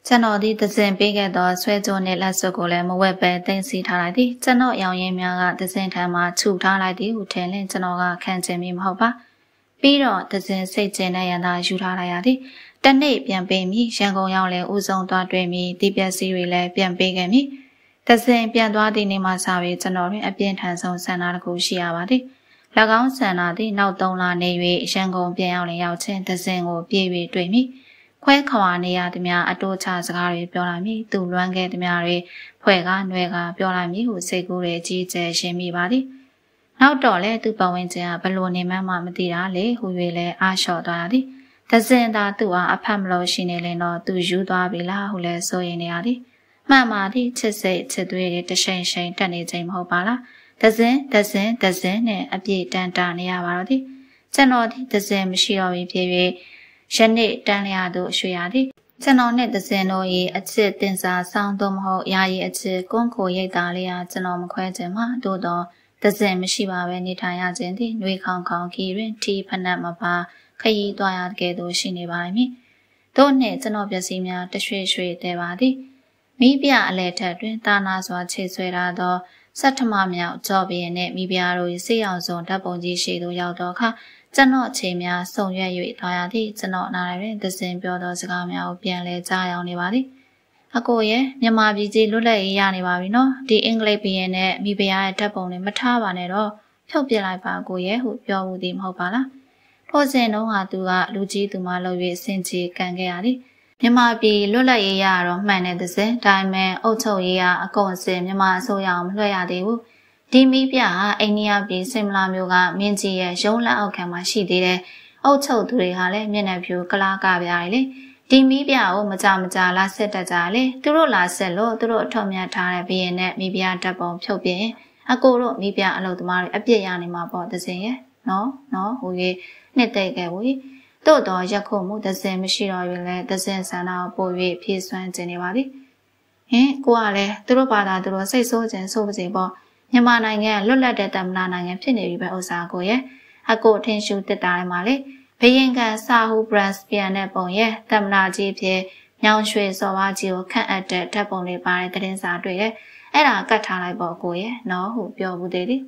ကျွန်တော်ဒီသဇင်ပေးခဲ့သောဆွဲကြိုးနဲ့လက်စွပ်ကိုလည်းမဝက်ပဲတင်စီထားလိုက်သည်ကျွန်တော်ရောင်ရင်းများကသဇင်ထံမှခြုထားလိုက်သည်ဟုထင်လင်းကျွန်တော်ကခံချင်မိမဟုတ်ပါပြီးတော့သဇင်စိတ်ကျဉ်တဲ့ရန်သာယူထားလိုက်ရသည်တနေ့ပြန်ပေးမိရန်ကုန်ရောက်လဲဦးဆုံးသွားတွေ့မိဒီပစ္စည်းတွေလည်းပြန်ပေးခဲ့မိသဇင်ပြန်သွားသည့်နေ့မှစပြီးကျွန်တော်တွင်အပြင်းထန်ဆုံးဆန္ဒတစ်ခုရှိရပါသည်၎င်းဆန္ဒသည်နောက်သုံးလနေ၍ရန်ကုန်ပြန်ရောက်လင်ရောက်ချင်းသဇင်ကိုပြေး၍တွေ့မိခွဲခွာနေရသည်များအတိုးချစကားတွေပြောလိုက်မိသူလွမ်းခဲ့သည်များတွေဖွဲ့ကားနှွဲကားပြောလိုက်မိဟုစိတ်ကူးတွေကြီးကျယ်ရှင်းမိပါသည်နောက်တော့လဲသူ့ပတ်ဝန်းကျင်ကဘလို့နေမှန်းမှမသိတာလေဟူ၍လဲအားလျှော့သွားသည်သဇင်သာသူ့အားအဖတ်မလို့ရှိနေလင်တော့သူယူသွားပြီလားဟုလဲစိုးရင်နေရသည်မှန်ပါသည်ချစ်စိတ်ချစ်သွေးတွေတရှိန်ရှိန်တက်နေချိန်မဟုတ်ပါလားသဇင်သဇင်သဇင်နဲ့အပြည့်တန်တာနေရပါတော့သည်ကျွန်တော်ဒီသဇင်မရှိတော့ပြီဖြစ်၍ယနေ့တန်လျာတို့ရွှေရသည်ကျွန်တော်နဲ့သဇင်တို့၏အချစ်တင်စားဆောင်သို့မဟုတ်ယာယီအချစ်ကွန်းကိုရိတ်သားလေးဟာကျွန်တော်မခွဲခြင်းမှတို့တော့သဇင်မရှိပါပဲနေထိုင်ရခြင်းသည်နှွေခေါင်ခေါင်ခီတွင်ထီဖနက်မပါခရီးသွားရကဲ့သို့ရှိနေပါမည်တို့နှင့်ကျွန်တော်ပစ္စည်းများတရွှေရွှေတဲပါသည်မိပြအလဲထက်တွင်တာနာစွာခြေဆွဲထားသောစက်ထမမြောက်ကြော်ပြင်းနှင့်မိပြတို့၏စေအောင်စုံဓာတ်ပုံကြီးရှိသို့ရောက်တော့ခါကျွန်တော်အချိန်များဆုံရွက်၍သွားရသည့်ကျွန်တော်နားတွင်သဇင်ပြောသောစကားများကိုပြန်လဲကြားရောက်နေပါသည်အကိုရဲ့မြန်မာပြည်ကြီးလွတ်လပ်ရေးရနေပါပြီနော်ဒီအင်္ဂလိပ်ဘီရင်နဲ့မိဖုရားရဲ့ဓာတ်ပုံတွေမထားပါနဲ့တော့ဖြုတ်ပြလိုက်ပါကိုရဲ့ဟုပြောမှုသည်မဟုတ်ပါလားထိုစဉ်တုန်းကသူကလူကြီးသူမလုပ်၍စင်ချေကန်ခဲ့ရသည်မြန်မာပြည်လွတ်လပ်ရေးရတော့မှန်တဲ့သဇင်ဒါပေမဲ့အုတ်ချုပ်ရေးကအကုန်အစင်မြန်မာအစိုးရအောင်မလွှဲရသေးဘူးဒီမိပြဟာအိန္ဒိယပြည်စင်မလာမျိုးကမင်းကြီးရဲ့ရုံးလက်အောက်ခံမှာရှိသေးတယ်အုတ်ချုပ်သူတွေဟာလည်းမျက်နှာဖြူကလားကပြားတယ်လေဒီမိပြကိုမကြမကြလာဆက်တတ်ကြလေသူတို့လာဆက်လို့သူတို့အထောက်မြတ်ထားတဲ့ဘီရင်နဲ့မိပြဓာတ်ပုံဖြုတ်ပြင်းအကိုတို့မိပြအလုပ်သမားတွေအပြစ်ရနေမှာပေါ့သဇင်ရဲ့နော်နော်ဟိုကြီးနှစ်သိမ့်ခဲ့ဘူးတို့တော့ရက်ခုမှုသဇင်မရှိတော့ရင်လည်းသဇင်ဆန္ဒကိုပို့၍ဖြည့်ဆွမ်းခြင်းနေပါသည်ဟင်ကိုကလည်းသူတို့ဘာသာသူတို့စိတ်ဆိုးခြင်းဆိုးပါစေပေါ့မြန်မာနိုင်ငံလွတ်လပ်တဲ့တမနာနိုင်ငံဖြစ်နေပြီပဲဥစ္စာကိုရဲ့အကိုထင်ရှူတက်တာလည်းမလေးဘယင်ကန်စာဟူဘရန်ပြန်တဲ့ပုံရဲ့တမနာကြီးဖြစ်ညောင်ရွှေစော်ဝါကြီးကိုခန့်အပ်တဲ့ဓာတ်ပုံတွေပါတဲ့သတင်းစာတွေ့တယ်အဲ့ဒါကတ်ထားလိုက်ပေါ့ကိုရဲ့နော်ဟုပြောဘူးသေးသည်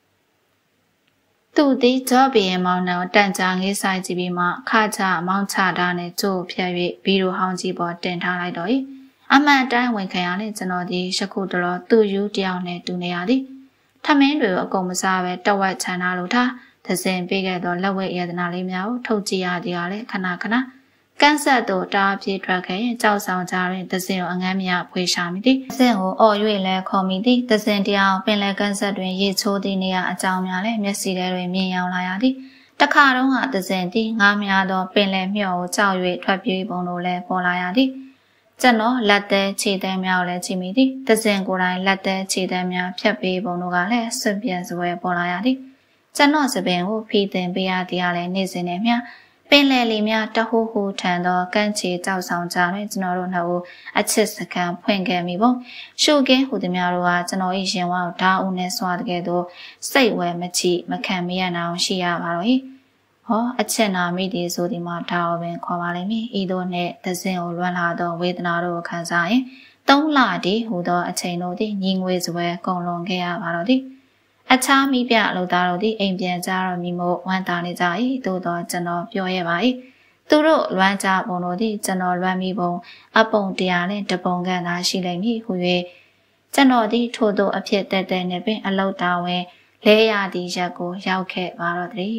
သူသည်ကြောဘီရင်မောင်နှံတန်ကြာငေးဆိုင်ကြည့်ပြီးမှခါချမောင်းချတာနဲ့ကြိုးဖြတ်၍ဘီရိုဟောင်းကြီးပေါ်တင်ထားလိုက်တော့၏အမှန်တိုင်းဝင်ခံရတဲ့ကျွန်တော်ဒီရှခုတလောသူ့ယူတယောက်နဲ့တူနေရသည်ထမင်းတွေကိုအကုန်မစားပဲတဝက်ချန်ထားလို့ထားသဇင်ပေးခဲ့သောလက်ဝဲရတနာလေးများကိုထုတ်ကြည့်ရသည်ကလည်းခဏခဏကန်းဆက်တို့တားပြေးထွက်ခဲ့ရင်ကြောက်ဆောင်ကြတဲ့သဇင်ကိုအငမ်းမရဖွေရှာမိသည်သဇင်ကိုအော်၍လဲခေါ်မိသည်သဇင်တရားပင်လယ်ကန်းဆက်တွင်ရေချိုးသည့်နေရာအကြောင်းများလည်းမျက်စိထဲတွင်မြင်ရောက်လာရသည်တခါတုန်းကသဇင်သည်ငားများသောပင်လယ်မျှော်ကိုကြောက်၍ထွက်ပြေးပုံတို့လည်းပေါ်လာရသည်ကျွန်တော်လက်သေးခြေသေးများကိုလည်းကြည့်မိသည်သဇင်ကိုယ်တိုင်လက်သေးခြေသေးများဖြတ်ပေးပုံတို့ကလည်းစွန့်ပြန်စွဲပေါ်လာရသည်ကျွန်တော်စပင်ကိုဖီးတင်ပေးရသည်ကလည်းနေစဉ်နဲ့မျှပင်လယ်လေးများတဟိုးဟိုးထန်သောကန့်ချီကြောက်ဆောင်ကြတဲ့ကျွန်တော်တို့နှစ်ဦးအချစ်စကန်ဖွင့်ခဲ့မိပုံရှုကင်းဟူသည်များတို့ကကျွန်တော်၏ရင်ဝါကိုဓာအုံနဲ့စွာတကယ်သို့စိတ်ဝဲမချီမခံမရနိုင်ရှိရပါတော့၏ဟောအချစ်နာမိသည်ဆိုဒီမှာဓာအုံပင်ခေါ်ပါလိမ့်မည်ဤသို့နှင့်သဇင်ကိုလွမ်းလာသောဝေဒနာတို့ကိုခံစားရင်သုံးလတည်းဟူသောအချိန်တို့သည်ညီငွေစွဲကုန်လွန်ခဲ့ရပါတော့သည်အခြားမိပြအလုပ်သားတို့သည်အိမ်ပြန်ကြတော့မိမို့ဝမ်းသာနေကြ၏သို့တော့ကျွန်တော်ပြောရပါ၏သူတို့လွမ်းကြပုံတို့သည်ကျွန်တော်လွမ်းမိပုံအပုံတရားနဲ့တပုံကန်သာရှိလိမ့်မည်ဟူ၍ကျွန်တော်သည်ထို့သောအဖြစ်တက်တဲ့နှင့်ပင်အလုပ်သားဝင်လဲရသည့်ရက်ကိုရောက်ခဲ့ပါတော့သည်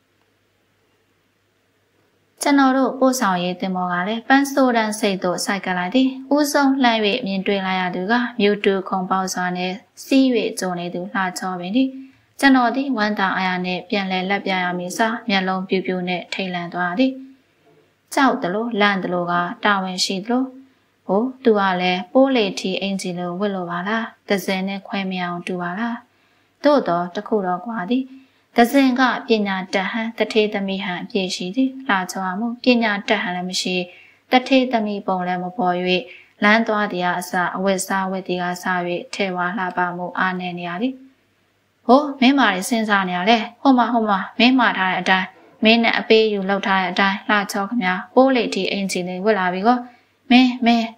ကျွန်တော်တို့ပို့ဆောင်ရေးတင်မောကလည်းပန်းဆိုတန်းစိတ်သို့စိုက်ကလိုက်သည်ဦးဆုံးလှမ်း၍မြင်တွေ့လိုက်ရသူကမြို့တူခုံပေါစွာနဲ့စီး၍ကြုံနေသူလှချောပင်သည်ကျွန်တော်သည်ဝမ်းသာအားရနှင့်ပြန်လဲလက်ပြရမည်စားမျက်လုံးပြူပြူနှင့်ထိတ်လန့်သွားသည်ကြောက်တလို့လန့်တလို့ကတာဝန်ရှိသလိုဟိုသူကလည်းပိုးလေထီအင်ဂျီလိုဝစ်လိုပါလားဒဇင်နဲ့ခွဲမရအောင်တူပါလားသို့တော့တခုတော့ကွာသည်ဒဇင်ကပညာတတ်ဟန်တထေသမီးဟန်အပြည့်ရှိသည်လှချောမှုပညာတတ်ဟန်လည်းမရှိတထေသမီးပုံလည်းမပေါ်၍လမ်းသွားသည်အစအဝတ်စားဝတ်သည်ကစ၍ထဲဝါလှပမှုအားနေနေရသည်ဟိုမင်းမာရီစဉ်းစားနေရလေဟိုမှာဟိုမှာမင်းမာထားတဲ့အတိုင်းမင်းနဲ့အပေးယူလောက်ထားတဲ့အတိုင်းလှချောခမပိုးလေထီအင်ဂျီလေးဝတ်လာပြီကောမင်းမင်း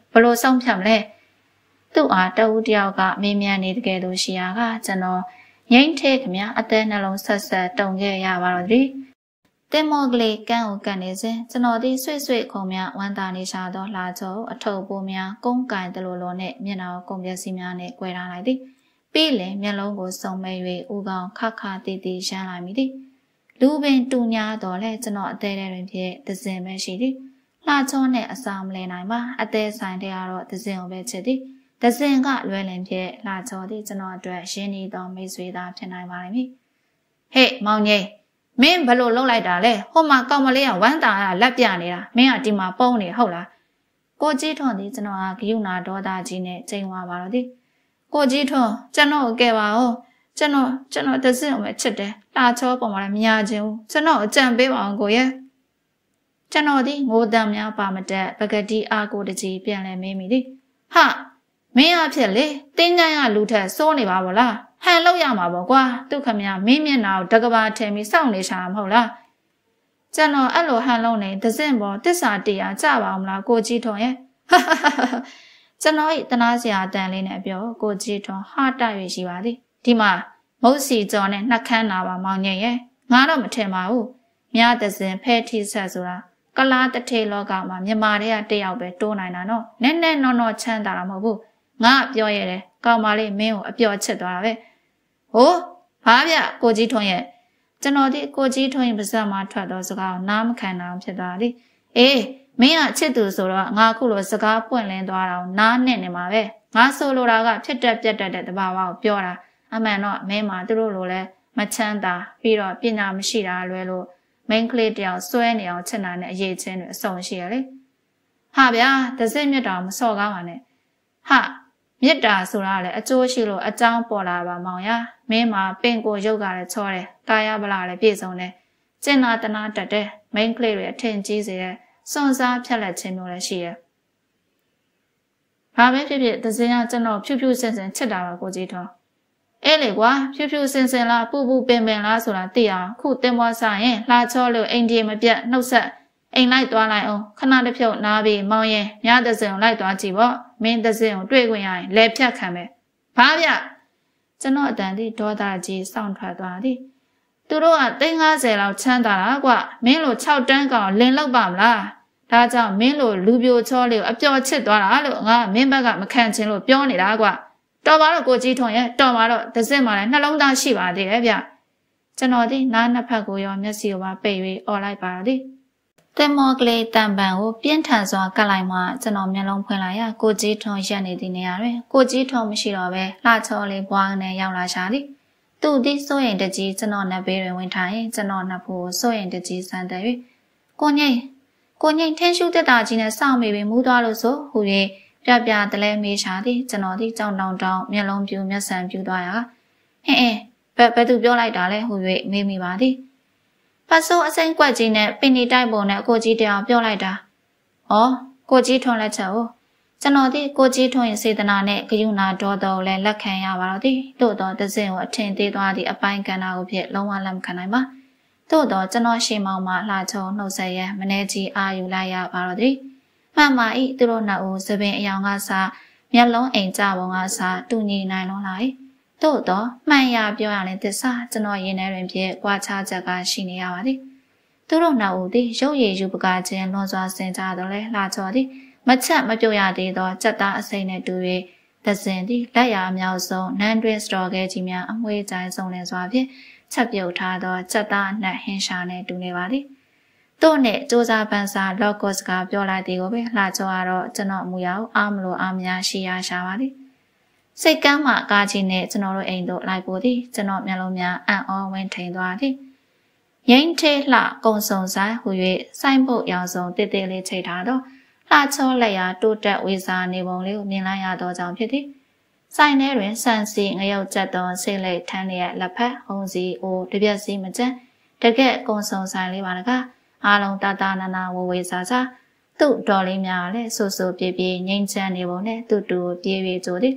ဘလို့ဆုံးဖြတ်မလဲသူ့အားတဝူတယောက်ကမေးမြန်းနေတကယ်လို့ရှိရာကကျွန်တော်ငိမ့်ထဲခမအသေးနှလုံးဆက်ဆက်တုံခဲ့ရပါတော့သည်တင်မောကလေးကန်းကိုကန်နေစဉ်ကျွန်တော်ဒီဆွေ့ဆွေ့ခုံများဝမ်းသာနေရှာသောလှချောအထုပ်ပိုးများကုန်းကန်တလူလိုနဲ့မျက်နှာကိုကုန်ပြစီများနဲ့꿰ထားလိုက်သည်ပြီးလင်မျက်လုံးကိုစုံမဲ၍ဦးကောင်ခခတီတီရှမ်းလိုက်မိသည်လူပင်တူညာတော်လဲကျွန်တော်အသေးတဲ့တွင်ဖြစ်သစင်ပဲရှိသည်လှချောနဲ့အစာမလဲနိုင်ပါအသေးဆိုင်တဲ့ကတော့သစင်ကိုပဲချစ်သည်သစင်ကလွယ်လင်ဖြစ်လှချောသည်ကျွန်တော်အတွက်ရင်းနှီးသောမိတ်ဆွေသားဖြစ်နိုင်ပါလိမ့်မည်ဟေ့မောင်ကြီးမင်းဘလို့လှုပ်လိုက်တာလဲဟိုမှာကောင်မလေးကဝမ်းတာလက်ပြနေတာမင်းကဒီမှာပုံနေဟုတ်လားကိုကြီးထွန်းသည်ကျွန်တော်ကဂယုဏဒေါသကြီးနဲ့ချိန်ဝါပါတော့သည်ကိုကြီးထွန်းကျွန်တော်ကိုကဲပါဦးကျွန်တော်ကျွန်တော်သစင်ကိုပဲချစ်တယ်လှချောပေါ်မှာလည်းမရခြင်းဘူးကျွန်တော်အကြံပေးပါအောင်ကိုရဲ့ကျွန်တော်ဒီငိုတံများပါမတက်ပကတိအားကိုတကြီးပြန်လဲမေးမိသည်ဟာမင်းအဖြစ်လေတင်းကြိုင်းကလူထက်စိုးနေပါဗောလားဟန်လောက်ရမှာပေါ့ကွာသူခမရမင်းမျက်နှာကိုတကဘာထင်ပြီးစောင့်နေရှာမှာမဟုတ်လားကျွန်တော်အဲ့လိုဟန်လုံးနေသစင်ပေါ်တစ္ဆာတရားကြပါအောင်မလားကိုကြီးထွန်းရဲ့ကျွန်တော်ဤတနာစရာအတန်လေးနဲ့ပြောကိုကြီးထွန်းဟာတိုက်ရရှိပါသည်ဒီမှာမုတ်စီကြော်နဲ့နှက်ခမ်းနာပါမောင်ငယ်ရဲ့ငါတော့မထင်ပါဘူးမြားသစင်ဖဲထိဆက်ဆိုတာကလားတထေလောကမှာမြန်မာတွေကတယောက်ပဲတိုးနိုင်တာနော်နက်နက်နော်နော်ချမ်းသာတာမဟုတ်ဘူးငါပြောရတယ်ကောင်မလေးမင်းကိုအပျော်ချစ်သွားတာပဲဟိုးဘာဗျကိုကြီးထွန်းရဲ့ကျွန်တော်ဒီကိုကြီးထွန်းရဲ့ပါဇက်မှာထွက်တော့စကားကိုနားမခံနိုင်ဖြစ်သွားသည်အေးမင်းကချစ်သူဆိုတော့ငါခုလိုစကားပွင့်လင်းသွားတာကိုနားနဲ့နေမှာပဲငါဆိုလိုတာကဖြစ်တက်ပြတ်တက်တဲ့တဘာဝကိုပြောတာအမှန်တော့မင်းမှာသူတို့လိုလဲမချမ်းသာပြီးတော့ပညာမရှိတာလွဲလို့မင်းကလေးတယောက်စွဲနေအောင်ချစ်နာနဲ့အရေးချင်းတွေအဆုံရှိရလေဟာဗျာတစိမ့်မြတ်တာမစော်ကားပါနဲ့ဟာမြစ်တာဆိုတာလည်းအကျိုးရှိလို့အကြောင်းပေါ်လာပါမောင်ရမင်းမှာပင်ကိုရုပ်ကလည်းချောတယ်ကာယဗလာလည်းပြည့်စုံတယ်ကျင်နာတနာတက်တယ်မိန်းကလေးတွေအထင်ကြီးစေတဲ့စွန့်စားဖြတ်လက်ခြင်းမျိုးလည်းရှိရဲ့ဘာပဲဖြစ်ဖြစ်သစင်ကကျွန်တော်ဖြူဖြူစင်စင်ချစ်တာပါကိုကြီးထွန်းအဲ့လေကွာဖြူဖြူစင်စင်လားပူပူပင်ပင်လားဆိုတာသိအောင်ခုတင်ပွားစားရင်လှချောလို့အိမ်ဒီမပြတ်နှုတ်ဆက်အိမ်လိုက်သွားလိုက်အောင်ခဏတစ်ဖြုတ်နားပြီးမောင်းရင်ညသစင်ကိုလိုက်သွားကြည့်ပေါ့မင်းသစင်ကိုတွေ့ခွင့်ရရင်လဲဖြတ်ခံမယ်ဘာဗျကျွန်တော်အတန်ဒီဒေါသကြီးစောင့်ထွက်သွားသည်သူတို့ကသိန်း၅၀လောက်ချမ်းသာတာကွမင်းလို၆တန်းကောင်လင်လောက်ပါမလားဒါကြောင့်မင်းလိုလူပြိုချောလေးကိုအပျော်ချစ်သွားတာလို့ငါမင်းဘက်ကမခံချင်လို့ပြောနေတာကွတော်ပါတော့ကိုကြီးထွန်းရဲ့တော်ပါတော့သစင်မှာလည်းနှလုံးသားရှိပါသေးတယ်ဗျကျွန်တော်ဒီနားနှစ်ဖက်ကိုရောမျက်စိကိုပါပိတ်၍អော်လိုက်ပါတော့သည်တင်မောကလေးတံပံကိုပြင်းထန်စွာကတ်လိုက်မှကျွန်တော်မျက်လုံးဖွင့်လိုက်ရကိုကြီးထွန်းရက်နေသည့်နေရာတွင်ကိုကြီးထွန်းမရှိတော့ပဲလှချောလေးဘွားနဲ့ရောက်လာရှာသည်သူသည်စိုးရင်တကြီးကျွန်တော်နတ်ဘေးတွင်ဝင်ထိုင်ရင်ကျွန်တော်နတ်ဖို့စိုးရင်တကြီးဆန်းတယ်၍ကိုငိမ့်ကိုငိမ့်ထင်းရှူတက်တာကြီးနဲ့စောင့်မိပြီးမူးသွားလို့ဆိုဟူ၍ပြပြတလဲမေးရှာသည်ကျွန်တော်သည်ကြောင်တောင်တောင်မျက်လုံးပြူမျက်စံပြူသွားရာဟင်းအင်းဘယ်ဘယ်သူပြောလိုက်တာလဲဟူ၍မေးမိပါသည်ပတ်စိုးအစိမ့်ကွက်ကြီးနဲ့ပင်နီတိုက်ပုံနဲ့ကိုကြီးတရားပြောလိုက်တာ။ဩကိုကြီးထွန်းလက်ချက်ကိုကျွန်တော်ဒီကိုကြီးထွန်းရဲ့စေတနာနဲ့ဂယုဏဒေါသကိုလည်းလက်ခံရပါတော့သည်။သို့တော့တစင်ကိုအထင်သေးသွားသည့်အပိုင်းကဏ္ဍကိုဖြစ်လုံးဝလက်မခံနိုင်ပါ။သို့တော့ကျွန်တော်ရှေ့မောင်မှလှချုံနှုတ်ဆက်ရန်မနေကြီးအာယူလိုက်ရပါတော့သည်။မှန်ပါ၏သူတို့နှစ်ဦးသပင်အယောင်ကစားမျက်လုံးအိမ်ကြပုံကစားတူညီနိုင်လွန်လာ၏။သို့တော့မှန်ရပြောရရင်သစ္စာကျွန်တော်ရင်ထဲတွင်ဖြစ်ကြွားချချက်ကရှိနေရပါသည်သူတို့နှစ်ဦးသည်ရုပ်ရည်ယူပကားခြင်းလွန်စွာဆင်ကြတော့လဲလှချော်သည်မချက်မပြုတ်ရသေးသောစက်သားအစိမ့်နှင့်တူ၍သစင်သည်လက်ရာအများဆုံးနန်းတွင်စတော်ကဲကြီးများအမွှေးကြိုင်ဆုံးလင်စွာဖြင့်ချက်ပြုတ်ထားသောစက်သားအနှက်ဟင်းရှာနှင့်တူနေပါသည်တို့နှင့်စူးစားပန်းစားလော့ကော့စကားပြောလိုက်သည်ကိုပဲလှချော်ရတော့ကျွန်တော်မူရောက်အားမလို့အားများရှိရရှာပါသည်စိတ်ကမ်းမှကားကြီးနဲ့ကျွန်တော်တို့အိမ်တို့လိုက်ပို့သည်ကျွန်တော်မျက်လုံးများအံ့ဩဝင်ထိန်သွားသည်ငိမ့်ထဲလှကုံစုံဆိုင်ဟူ၍စိုင်းပုတ်ရောင်စုံတစ်တစ်လေးချိတ်ထားတော့လှချောလက်ရာတိုးတက်ဝေစားနေပုံလေးကိုမြင်လိုက်ရသောကြောင့်ဖြစ်သည်ဆိုင်ထဲတွင်ဆန်စီငရုတ်ကျက်သောဆိတ်လိတ်ထန်းလျက်လက်ဖက်ဟုံးစီအိုတပြက်စီမကျန်တကက်ကုံစုံဆိုင်လေးပါတကားအားလုံးတတနာနာဝဝေစားစားသူ့တော်လေးများလည်းဆူဆူပြေးပြေးငိမ့်ချမ်းနေပုံနဲ့တူတူပြေးပြေးကြိုသည်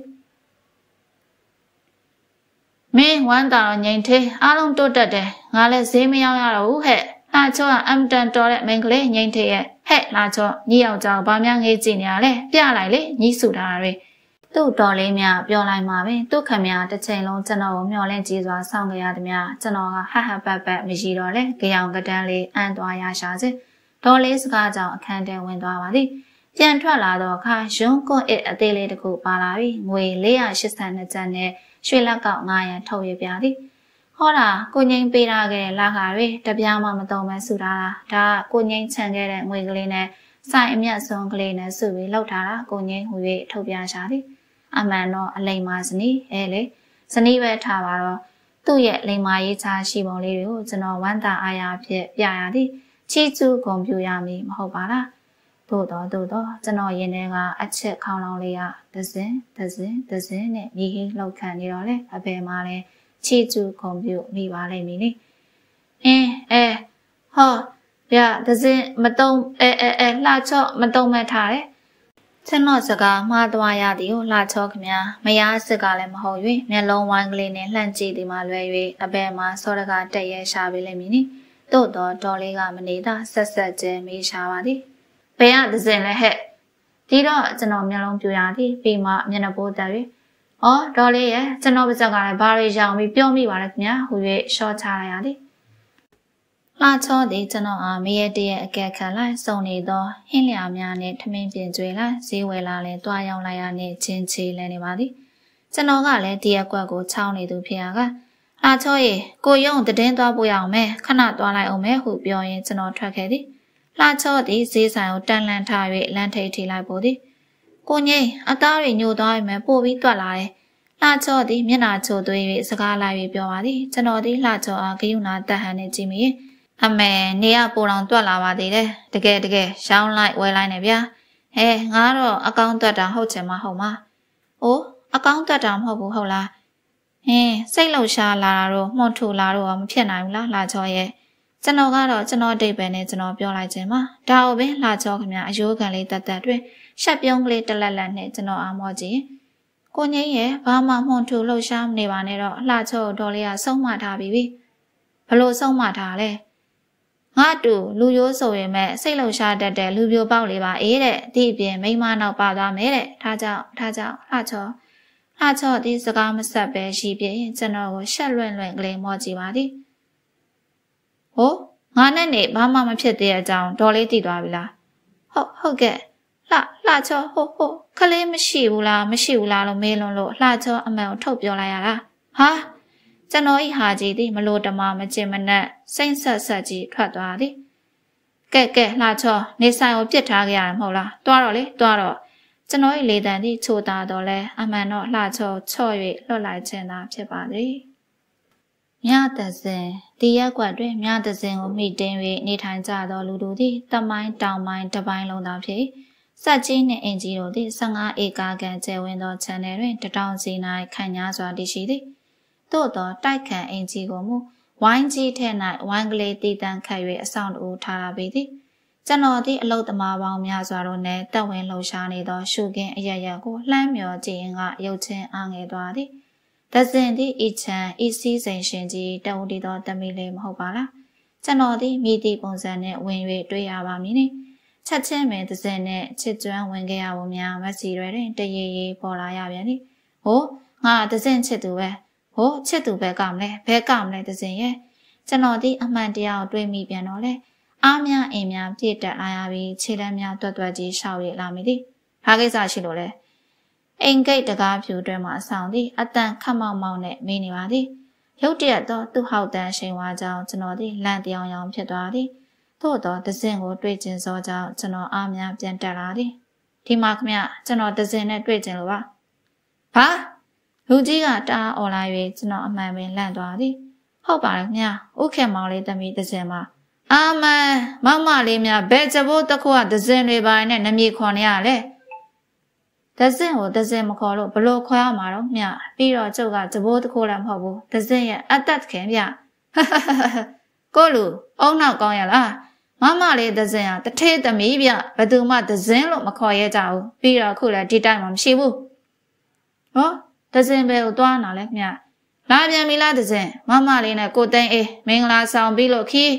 မင်းဝမ်းတာငိမ့်သေးအားလုံးတိုးတက်တယ်ငါလည်းဈေးမရောက်ရတော့ဘူးဟဲ့လာချောကအမ်တန်တော်တဲ့မိန်းကလေးငိမ့်ထရဲ့ဟဲ့လာချောညီယောက်ျားဘာများငေးကြည့်နေရလဲပြလိုက်လေညီးစုထားရယ်သူ့တော်လေးများပြောလိုက်မှာပဲသူ့ခမရတစ်ချိန်လုံးကျွန်တော်ကိုမျှော်လင့်ကြည့်စွာစောင့်ကြရသည်များကျွန်တော်ကဟဟပတ်ပတ်မရှိတော့လေကြောင်ကတန်းလေးအန်သွားရရှာစေတော်လေးစကားကြောင့်အခန်းထဲဝင်သွားပါသည်ပြန်ထွက်လာတော့အခါရုံးကွန်းအစ်အသေးလေးတစ်ခုပါလာပြီးငွေလေးရာရှစ်ဆယ်နှစ်ကျပ်နဲ့ရွှေလက်ကောက်ငါးရာထုတ်ရပြသည်ဟောတာကိုငိမ့်ပေးထားခဲ့တဲ့လာခါတွေတပြားမှမတုံပဲစုထားတာဒါကကိုငိမ့်ချန်ခဲ့တဲ့ငွေကလေးနဲ့ဆိုင်အမြတ်ဆုံးကလေးနဲ့စုပြီးလှုပ်ထားတာကိုငိမ့်ဟူ၍ထုတ်ပြရှာသည်အမှန်တော့အလိမ္မာဇနီးအဲလေဇနီးပဲထားပါတော့သူ့ရဲ့လိမ္မာရေးချရှိပုံလေးတွေကိုကျွန်တော်ဝမ်းသာအားရဖြစ်ပြရသည်ချီးကျူးဂုဏ်ပြုရမည်မဟုတ်ပါလားသို့တော့သို့တော့ကျွန်တော်ရင်ထဲကအချက်ခေါင်းလောင်းလေးကဒဇင်ဒဇင်ဒဇင်နဲ့မြေဟင်းလောက်ခံနေတော့လေအဖေမှလည်းချီးကျူးဂုဏ်ပြုမိပါလိမ့်မည်နိအင်းအဲဟောဗျာဒဇင်မတုံးအဲအဲအဲလှချော့မတုံးမဲ့ထားတယ်ကျွန်တော်စကားမှားသွားရသည်ကိုလှချောခင်ဗျာမယားစစ်ကလည်းမဟုတ်၍မျက်လုံးဝိုင်းကလေးနဲ့လှန့်ကြည့်သည်မှလွယ်၍အဘယ်မှာစောရကတက်ရဲရှာပေးလိမ့်မည်နိသို့တော့တော်လေးကမနေသာဆက်ဆက်ကျဲမေးရှာပါသည်ဘယ်ကဒဇင်လဲဟဲ့ဒီတော့ကျွန်တော်မျက်လုံးပြူရသည်ပြီးမှမျက်နှာပိုးတက်၍အော်တော်လေးရဲ့ကျွန်တော်ပါဇက်ကလည်းဘာတွေရောင်ပြီးပြောမိပါလဲခင်ဗျာဟူ၍ရှော့ချလိုက်ရသည်လှချောသည်ကျွန်တော်အားမရတရဲ့အကဲခံလိုက်စုံနေသောဟင်းလျာများနဲ့ထမင်းပြင်ကျွေးလိုက်ဈေးဝယ်လာလဲတွားရောက်လိုက်ရနဲ့ချင်းချေလဲနေပါသည်ကျွန်တော်ကလည်းဒီအကွက်ကိုချောင်းနေသူဖြစ်ရကလှချောရေကိုယုံတည်င်းသွားပို့ရအောင်မယ်ခဏသွားလိုက်အောင်မယ်ဟုပြောရင်းကျွန်တော်ထွက်ခဲ့သည်လှချောသည်ဈေးဆိုင်ကိုတန်လန့်ထား၍လမ်းထိပ်ထိလိုက်ပို့သည်ကိုငိမ့်အသားတွေညိုသွားရင်ပို့ပြီးတွက်လာတယ်လှချောသည်မျက်နှာချိုသွေး၍စကားလိုက်၍ပြောပါသည်ကျွန်တော်သည်လှချောအားဂယုဏတက်ဟန်နဲ့ကြည့်မိအမေနေရပိုတော်တွက်လာပါသေးတယ်တကယ်တကယ်ရှောင်းလိုက်ဝဲလိုက်နေဗျာဟဲငါတော့အကောင့်တွက်တာဟုတ်ချင်မဟုတ်မှာအိုးအကောင့်တွက်တာမဟုတ်ဘူးဟုတ်လားဟင်းစိတ်လှုပ်ရှားလာတာတော့မှုန်ထူလာတော့မဖြစ်နိုင်ဘူးလားလှချောရဲ့ကျွန်တော်ကတော့ကျွန်တော်ဒိတ်ပဲနဲ့ကျွန်တော်ပြောလိုက်ခြင်းပါဒါဟုတ်ပဲလှချောခင်ဗျာအယိုးကန်လေးတက်တက်တွင်ရှက်ပြုံးကလေးတလက်လက်နဲ့ကျွန်တော်အားမောကြည့်ကိုငိမ့်ရဲ့ဘာမှမှုန်ထူလှုပ်ရှားမနေပါနဲ့တော့လှချောတော်လေးကဆုံးမထားပြီးပြီဘလို့ဆုံးမထားလဲငါတူလူရိုးဆိုရင်မဲ့စိတ်လှုပ်ရှားတတ်တဲ့လူပြိုပေါက်လေးပါအေးတဲ့ဒီအပြင်မိမနောက်ပါသွားမယ်တဲ့ဒါကြောင့်ဒါကြောင့်လှချောလှချောဒီစကားမဆက်ပဲရှိပြင်းကျွန်တော်ကိုရှက်လွန့်လွန့်ကလေးမောကြည့်ပါသည်ဟိုငါနဲ့နေဘာမှမဖြစ်သေးတဲ့အကြောင်းဒေါ်လေးသိသွားပြီလားဟုတ်ဟုတ်ကဲ့လှလှချောဟိုဟိုခလေးမရှိဘူးလားမရှိဘူးလားလို့မေးလွန်းလို့လှချောအမှန်ကိုထုတ်ပြောလိုက်ရတာဟာကျွန်တော်ဤဟာကြီးသည်မလို့တမမကျင်မနဲ့စိမ့်ဆက်ဆက်ကြီးထွက်သွားသည်ကဲကဲလှချောနေဆိုင်ကိုပြစ်ထားကြရတယ်မဟုတ်လားတွားတော့လေတွားတော့ကျွန်တော်ဤလေတံသည်ချိုတာတော့လဲအမှန်တော့လှချောချော့၍လွတ်လိုက်ခြင်းသာဖြစ်ပါသည်မြတဇင်ဒီရက်ကွက်တွင်မြတဇင်ကိုမိတင်း၍နေထိုင်ကြသောလူတို့သည်တမိုင်းတောင်ပိုင်းတပိုင်းလုံးသာဖြစ်စက်ကြီးနှင့်အင်ကြီးတို့သည်ဆယ်ငါးဧကခန့်ကျယ်ဝန်းသောခြံထဲတွင်တထောင်စီ၌ခိုင်ညားစွာတည်ရှိသည်သို့သောတိုက်ခန့်အင်ကြီးကိုမူဝိုင်းကြီးထဲ၌ဝိုင်းကလေးတည်တံ့ခတ်၍အဆောင်တူထားလာပေသည်ကျွန်တော်သည်အလုသမားပေါင်းများစွာတို့နှင့်တက်ဝင်လှုပ်ရှားနေသောရှုခင်းအရရက်ကိုလှမ်းမြော်ကြည့်ရင်ကရုပ်ချင်းအားငယ်သွားသည်ဒဇင်သည်ဤချံဤစည်းစိမ်ရှင်ကြီးတဝတီသောတမီလေးမဟုတ်ပါလားကျွန်တော်သည်မိသည့်ပုံစံနှင့်ဝင်၍တွေ့ရပါမည်နိချက်ချင်းပင်ဒဇင်နှင့်ချစ်ကျွမ်းဝင်ခဲ့ရပုံများမစီရွယ်တွင်တရေရေပေါ်လာရပြန်သည်ဟိုငါဒဇင်ချစ်သူပဲဟိုချစ်သူပဲကမလဲဘဲကမလဲဒဇင်ရဲ့ကျွန်တော်ဒီအမှန်တရားကိုတွေးမိပြန်တော့လေအားများအင်များပြည့်တက်လာရပြီးခြေလမ်းများတွတ်တွတ်ကြီးရှောက်ရလာမိသည်ဘာကိစ္စရှိလို့လဲအိမ်ဂိတ်တကားဖြူတွဲမှာဆောင်သည်အတန်ခတ်မောက်မောက်နဲ့မေးနေပါသည်ရုတ်တရက်တော့သူ့ဟောက်တန်းရှိန်ဝါကြောင့်ကျွန်တော်သည်လန့်ပြောင်ရောင်ဖြစ်သွားသည်သို့တော့ဒဇင်ကိုတွေ့ကျင်စောကြောင့်ကျွန်တော်အားများပြန်တက်လာသည်ဒီမှာခမကျွန်တော်ဒဇင်နဲ့တွေ့ကျင်လို့ပါဘာလူကြီးကတအားអော်လာ၍ကျွန်တော်အမှန်ပင်လန့်သွားသည်ဟုတ်ပါတယ်ခင်ဗျာဥခင်မောင်လေးသမီးဒဇင်မှာအာမန်မမလေးများဘယ်ကြဘိုးတစ်ခုကဒဇင်တွေပါနဲ့နမြေခေါ်နေရလဲဒဇင်ကိုဒဇင်မခေါ်လို့ဘလို့ခေါ်ရမှာတော့မြပြီးတော့ကျုပ်ကကြဘိုးတစ်ခုလည်းမဟုတ်ဘူးဒဇင်ရဲ့အသက်ခင်ဗျကိုလူအုံနောက်ကောင်းရလားမမလေးဒဇင်ကတထေးသမီးဗျဘယ်သူမှဒဇင်လို့မခေါ်ရဲကြဘူးပြီးတော့ခုလည်းဒီတိုင်းမှမရှိဘူးဟောဒဇင်ပဲကိုသွားနာလဲမြလာပြန်ပြီလားဒဇင်မမလေးနဲ့ကိုသိန်းအေးမင်္ဂလာဆောင်ပြီးလို့ခီး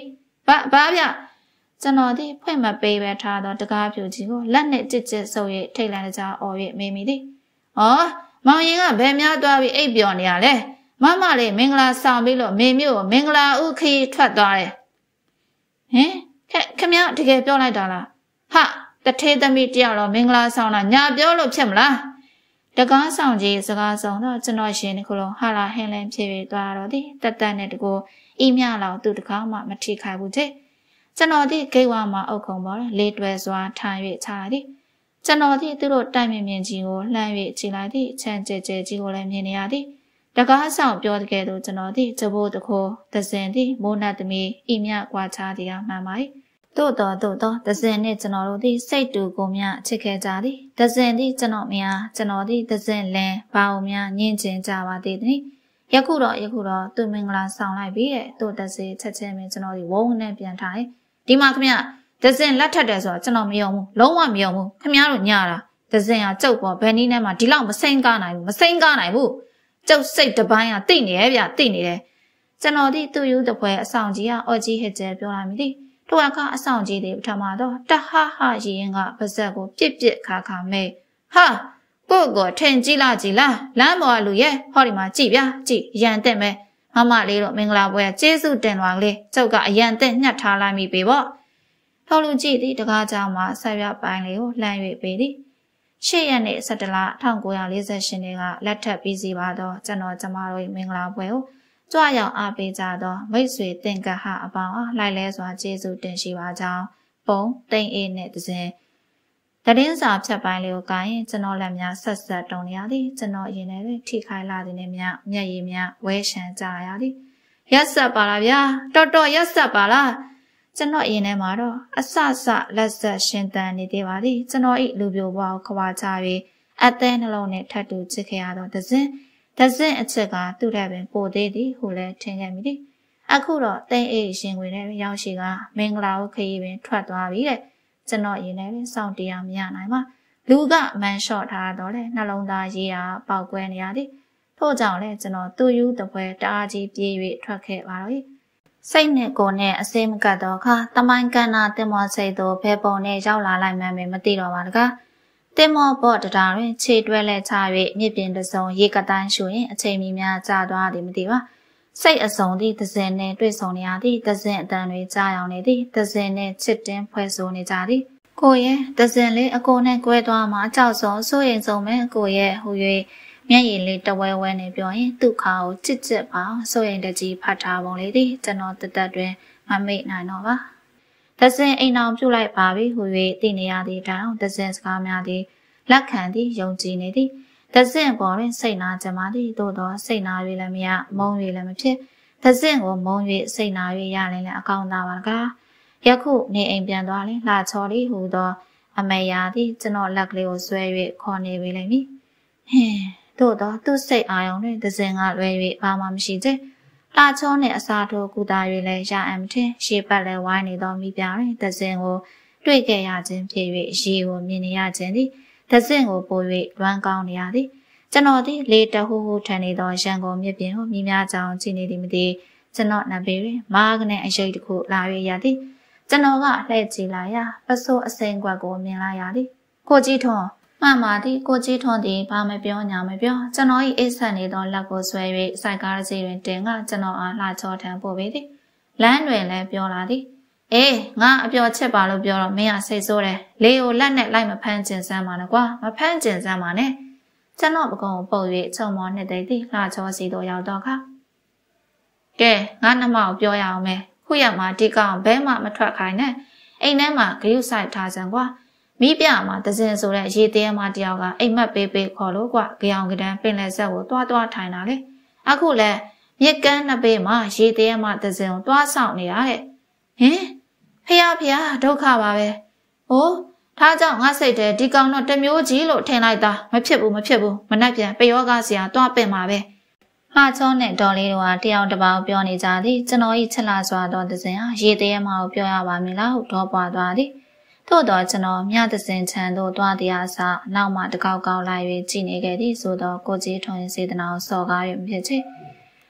ဘာဘာဗျကျွန်တော်ဒီဖွင့်မပေးပဲထားတော့တကားပြူကြီးကိုလက်နဲ့ကြစ်ကြစ်ဆုပ်၍ထိတ်လန့်ကြအော်၍မေးမိသည်။ဩမောင်ရင်ကဘယ်များသွားပြီးအိပ်ပျော်နေရလဲ။မမလေးမင်္ဂလာဆောင်ပြီးလို့မေမျိုးမင်္ဂလာဥခီထွက်သွားတယ်။ဟင်ခမတကယ်ပြောလိုက်တာလား။ဟာတထေးသမီးတယောက်တော့မင်္ဂလာဆောင်တာညာပြောလို့ဖြစ်မလား။တကားဆောင်ကြီးစကားဆောင်တော့ကျွန်တော်ရှင်ဒီခုလုံးဟာလာဟင်းလင်းဖြစ်ပြီးသွားတော့သည်တက်တက်နဲ့တကူအိမြလောက်သူတကားမှမထိခိုက်ဘူးတဲ့ကျွန်တော်ဒီဂိတ်ဝါမှာအုပ်ခုံပေါ်လေးတွဲစွာထိုင်၍ချသည်ကျွန်တော်ဒီသူတို့တိုင်မြင်မြင်ကြီးကိုလှမ်း၍ကြည့်လိုက်သည်ချမ်းကျဲကျဲကြီးကိုလည်းမြင်နေရသည်တကားဆောင်ပြောတဲ့ကဲတော့ကျွန်တော်ဒီကျဘိုးတခိုးသစင်သည်မိုးနတ်သမီးအိမြကွာချသည်ကမှန်ပါ၏တို့တော်တို့တော်သစင်နဲ့ကျွန်တော်တို့ဒီစိတ်တူကိုမြချစ်ခဲ့ကြသည်သစင်သည်ကျွန်တော်များကျွန်တော်ဒီသစင်လင်းဘာအောင်များညင်ကျင်ကြပါသေးသည်ယခုတော့ယခုတော့သူမင်္ဂလာဆောင်လိုက်ပြီတဲ့တို့သစင်ချက်ချင်းမင်းကျွန်တော်ဒီဝုန်းနဲ့ပြန်ထားတယ်ဒီမှာခမရဒဇင်လက်ထက်တယ်ဆိုတော့ကျွန်တော်မယုံဘူးလုံးဝမယုံဘူးခမရတို့ညာတာဒဇင်ကကျုပ်ပေါ်ဘယ်နည်းနဲ့မှဒီလောက်မစိမ့်ကားနိုင်ဘူးမစိမ့်ကားနိုင်ဘူးကျုပ်စိတ်တပိုင်းကတိတ်နေရဲ့ဗျတိတ်နေတယ်ကျွန်တော်ဒီသူ့ယူတပွဲအဆောင်ကြီးကအော်ကြီးဟစ်ကျဲပြောလာမိသည်တို့ကအဆောင်ကြီးတွေပထမတော့တဟဟရရင်ကပါဇက်ကိုပြစ်ပြစ်ခါခါမဲဟာကို့ကိုထင်ကြည့်လာကြည့်လားလမ်းပေါ်ကလူရဲ့ဟောဒီမှာကြည့်ဗျာကြည့်ရန်တက်မဲမမလေးတို့မင်္ဂလာပွဲကျေးဇူးတင်သွားကလေးကျုပ်ကအရန်တက်ညှက်ထားလိုက်မိပေပေါ့ထောက်လူကြည့်သည်တကားကြောင်မှာဆက်ရပိုင်းလေးကိုလှမ်း၍ပေးသည်ရှစ်ရက်နေ့၁၇လ၁၉၄၈နှစ်ကလက်ထပ်ပြီးစီပါတော့ကျွန်တော်ကျမတို့မင်္ဂလာပွဲကိုကြွရောက်အားပေးကြသောမိတ်ဆွေတင်ကဟအပေါင်းအားလိုက်လဲစွာကျေးဇူးတင်ရှိပါကြောင်းပုံတိန်အေးနဲ့တစဉ်တရင်စာဖြတ်ပိုင်းလေးကိုကိုင်းကျွန်တော်လက်များဆက်ဆက်တုံနေရသည်ကျွန်တော်ရင်ထဲထိခိုက်လာသည်နဲ့မြမျက်ရည်မြဝဲရှမ်းကြရသည်ရက်ဆက်ပါလားဗျာတော်တော်ရက်ဆက်ပါလားကျွန်တော်အရင်ထဲမှာတော့အဆဆလက်ဆက်ရှင်တန်နေသေးပါသည်ကျွန်တော်ဤလူပြိုဘွားကိုခွာချပြီးအသေးနှလုံးနဲ့ထပ်တူချစ်ခဲ့ရတော့ဒဇင်ဒဇင်အချစ်ကသူ့ထက်ပင်ပိုသေးသည်ဟုလည်းထင်ခဲ့မိသည်အခုတော့တိန်အေးရှင်ဝင်တဲ့ရောက်ရှိကမင်္ဂလာကိုခရီးပင်ထွက်သွားပြီတဲ့ကျွန်တော်ရင်ထဲပင်စောင့်တရားမရနိုင်ပါလူကမန်လျှော့ထားတော့လေနှလုံးသားရေးရာပေါက်ကွဲနေရသည်ထို့ကြောင့်လည်းကျွန်တော်သူ့ယူတပွဲတအားကြီးပြေး၍ထွက်ခဲ့ပါတော့စိတ်နဲ့ကိုယ်နဲ့အစင်းမကတ်တော့ခါတမိုင်းကန်နာတင်မောစိတ်တို့ဘယ်ပုံနဲ့ရောက်လာလိုက်မှန်းမသိတော့ပါတကားတင်မောဘော့တတာတွင်ခြေတွဲလဲချ၍မြစ်ပြင်တစုံရေကတိုင်းရှူရင်အချိန်မီများကြာသွားသည်မသိပါစိတ်အစုံသည့်သဇင်နဲ့တွေ့ဆုံနေရသည့်သဇင်အတန်တွေကြားရောက်နေသည်သဇင်နဲ့ချစ်တင်းဖွဲ့ဆိုနေကြသည်ကိုရဲ့သဇင်လေးအကိုနဲ့ကွဲသွားမှအကြောက်ဆုံးစိုးရင်ဆုံးမဲ့ကိုရဲ့ဟူ၍မျက်ရည်လေးတဝဲဝဲနဲ့ပြောရင်သူ့ခါကိုချစ်ချစ်ပါစိုးရင်တကြီးဖတ်ထားပုံလေးသည်ကျွန်တော်တသက်တွင်မမေ့နိုင်တော့ပါသဇင်အိမ်အောင်ပြုတ်လိုက်ပါပြီဟူ၍သိနေရသည့်တောင်သဇင်စကားများသည်လက်ခံသည်ယုံကြည်နေသည်သဇင်ပေါ်တွင်စိတ်နာကြမှာသည်သို့သောစိတ်နာ၍လည်းမရမုန်း၍လည်းမဖြစ်သဇင်ကိုမုန်း၍စိတ်နာ၍ရရင်လည်းအကောင်းသားပါကားယခုနေအိမ်ပြန်သွားရင်လှချော်လေးဟူသောအမေယာသည်ကျွန်တော်လက်ကလေးကိုဆွဲ၍ခေါ်နေပြီလိမ့်မည်ဟင်းသို့တော့သူ့စိတ်အာရုံတွင်သဇင်ကလွဲ၍ဘာမှမရှိသေးလှချောနှင့်အစာထိုးကူတာ၍လည်းရအံမထင်ရှေ့ပတ်လည်းဝိုင်းနေသောမိပြတွင်သဇင်ကိုတွေ့ခဲ့ရခြင်းဖြစ်၍ရေကိုမြင်နေရခြင်းသည်သဇင်ကိုပို၍လွမ်းကောင်းနေရသည်ကျွန်တော်သည်လေတဟူဟူထန်နေသောရန်ကုန်မြစ်ပြင်ကိုမြင်များကြောင်ကြည့်နေသည်မသိကျွန်တော်နံပေတွင်မားကနေအရိပ်တစ်ခုလာ၍ရသည်ကျွန်တော်ကလှည့်ကြည့်လိုက်ရာပစိုးအစိမ်းကွက်ကိုမြင်လိုက်ရသည်ကိုကြီးထွန်းမှန်ပါသည်ကိုကြီးထွန်းသည်ဘာမပြောညာမပြောကျွန်တော်၏အိတ်ဆက်နေသောလက်ကိုဆွဲ၍စိုက်ကားစီတွင်တင်ကကျွန်တော်အားလှချောထမ်းပို့ပေသည်လမ်းတွင်လည်းပြောလာသည်အေးငါအပြောချက်ပါလို့ပြောတော့မင်းကစိတ်ဆိုးတယ်လေကိုလက်နဲ့လိုက်မဖမ်းကျင်စမ်းပါနဲ့ကွာမဖမ်းကျင်စမ်းပါနဲ့ကျွန်တော်ပကုံးပုတ်၍ချုံမောနှစ်သိသည်လှချောစီတို့ရောက်တော့ခါကဲငါနှမကိုပြောရအောင်မယ်ခုရမှာဒီကောင်ဘဲမှမထွက်ခိုင်းနဲ့အိမ်ထဲမှာဂရုစိုက်ထားစမ်းကွာမိပြမှာတစင်ဆိုတဲ့ရေသေးမတယောက်ကအိမ်မက်ပေးပေးခေါ်လို့ကွာကြောင်ကတန်းပင်လယ်ဆက်ကိုတွားတွားထိုင်တာလေအခုလဲမြစ်ကမ်းနှစ်ဘေးမှာရေသေးမတစင်ကိုတွားဆောင်နေရတဲ့ဟင်ဖះဖះဒုက္ခပါပဲဟိုးထားကြောင့်ငါစိတ်ထဲဒီကောင်တော့တမျိုးကြီးလို့ထင်လိုက်တာမဖြစ်ဘူးမဖြစ်ဘူးမနှက်ပြန်ပယောဂဆရာတွားပင်ပါပဲလှချောနဲ့ဒေါ်လေးတို့ကတယောက်တစ်ပေါက်ပြောနေကြသည်ကျွန်တော်ဤချက်လာစွာသောသဇင်ဟာရေသေးမကိုပြောရပါမည်လားဟုဒေါ်ပွားသွားသည်ထို့တော့ကျွန်တော်မြသဇင်ချန်တို့တွားတရားစနောက်မှတကောက်ကောက်လိုက်၍ကြည်နေခဲ့သည်ဆိုတော့ကိုကြီးထွန်းစေတနာကိုစော်ကား၍မဖြစ်ချေ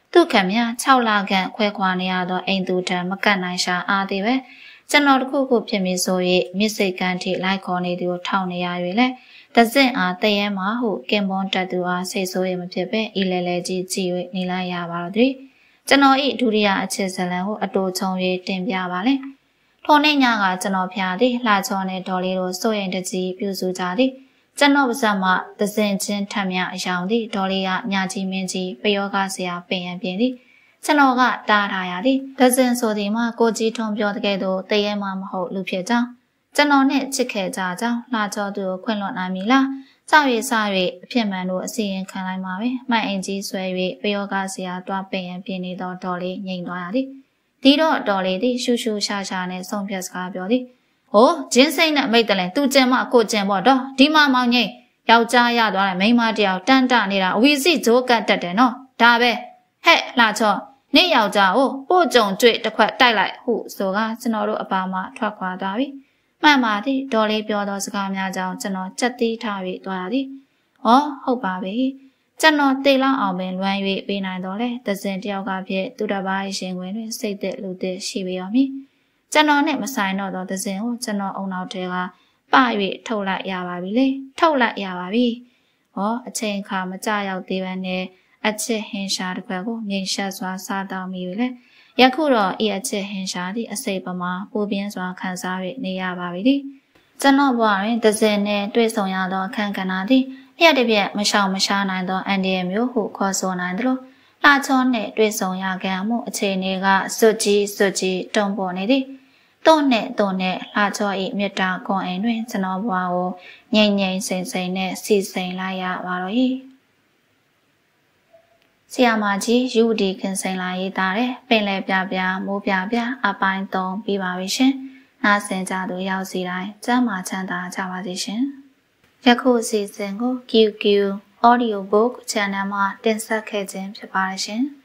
သူ့ခင်ဗျာ၆လခန့်ခွဲခွာနေရသောအိမ်သူတံမကတ်နိုင်ရှာအားသေးပဲကျွန်တော်တခုခုဖြစ်မည်ဆို၍မြစ်စိတ်ကန်းထိလိုက်ခေါ်နေသူကိုထောက်နေရ၍လဲတစင့်အားတရဲမှာဟုကင်ပွန်တက်သူအားစိတ်ဆိုးရမဖြစ်ပဲဤလဲလဲကြီးကြည့်၍နေလိုက်ရပါတော့သည်ကျွန်တော်ဤဒုတိယအချက်ဇလန်ကိုအတူချုံ၍တင်ပြပါလေထိုနေ့ညကကျွန်တော်ဖျားသည်လှချောနဲ့ဒေါ်လေးတို့စိုးရင်တကြီးပြုစုကြသည်ကျွန်တော်ပါဇက်မှသစင်ချင်းထက်မြအယောင်သည်ဒေါ်လေးကညကြီးမင်းကြီးပယောဂဆရာပင်ရန်ပြင်းသည်ကျွန်တော်ကတားထားရသည်သစင်ဆိုသည်မှာကိုကြီးထုံပြောတဲ့ကဲ့သို့တရဲမှမဟုတ်လူဖြစ်ကြောင်းကျွန်တော်နဲ့ချစ်ခဲ့ကြကြောင်းလှချောသူကိုခွင့်လွှတ်နိုင်ပြီလားစ၍စ၍အဖြစ်မှန်တို့အစီရင်ခံလိုက်မှာပဲမှန်အင်ကြီးဆွဲ၍ပယောဂဆရာတွားပင်ရန်ပြင်းနေသောဒေါ်လေးငြိမ်သွားရသည်ဒီတော့ဒေါ်လေးသည်ရှူရှူရှာရှာနဲ့ဆုံးဖြတ်စကားပြောသည်ဟိုဂျင်းစိမ့်နဲ့မိတ်တလဲသူကျင်မကိုကျင်ပေါ့တော့ဒီမှာမောင်ငိမ့်ယောက်ျားရသွားတယ်မိန်းမတယောက်တန်းတနေတာအဝီစီဂျိုးကတ်တက်တယ်နော်ဒါပဲဟဲ့လှချောနေ့ယောက်ျားကိုပို့ကြုံကြွတစ်ခွက်တိုက်လိုက်ဟုဆိုကကျွန်တော်တို့အပါမှထွက်ခွာသွားပြီမှန်ပါသည်ဒေါ်လေးပြောသောစကားများကြောင့်ကျွန်တော်ကြက်တီးထား၍သွားရသည်ဟောဟုတ်ပါပြီကျွန်တော်တေလောက်အောင်ပင်လွမ်း၍ပေးနိုင်တော့လေသစင်တယောက်ကဖြစ်သူတစ်ပါးရှင်ဝင်တွင်စိတ်သက်လူသက်ရှိပေရောမည်ကျွန်တော်နဲ့မဆိုင်တော့သောသစင်ကိုကျွန်တော်အုံနောက်ထဲကပ၍ထုတ်လိုက်ရပါပြီလေထုတ်လိုက်ရပါပြီဟောအချိန်ခါမကြရောက်သေးဘဲနဲ့အချစ်ဟင်ရှာတစ်ခွက်ကိုငြိမ်ရှက်စွာစားတောင်းမိပြီလေယခုတော့ဤအချစ်ဟင်ရှာသည့်အစိပ်ပမာပူပြင်းစွာခံစား၍နေရပါပြီလေကျွန်တော်ဘဝတွင်သစင်နဲ့တွေ့ဆုံရသောအခန်းကဏ္ဍသည်လျက်တစ်ပြက်မရှောင်မရှားနိုင်သောအန်ဒီယမျိုးဟုခေါ်ဆိုနိုင်သလိုလှချောနှင့်တွေ့ဆုံရကံမှုအခြေအနေကစွတ်ကြီးစွတ်ကြီးတုံ့ပေါ်နေသည်တော့နဲ့တော့နဲ့လှချော၏မေတ္တာကွန်အိမ်တွင်ကျွန်တော်ဘဝကိုငြိမ်ငြိမ်စိမ်စိမ်နဲ့စီစိမ်လိုက်ရပါတော့၏ဆီယာမကြီးယူဒီခင်စိမ်လာရေးသားတဲ့ပင်လယ်ပြပြမိုးပြပြအပိုင်းသုံးပြီးပါပြီရှင်နားဆင်ကြသူရောက်စီတိုင်းကျမ်းမာချမ်းသာကြပါစေရှင်ယခုအစီအစဉ်ကို Q Q Audiobook Channel မှာတင်ဆက်ခဲ့ခြင်းဖြစ်ပါတယ်ရှင်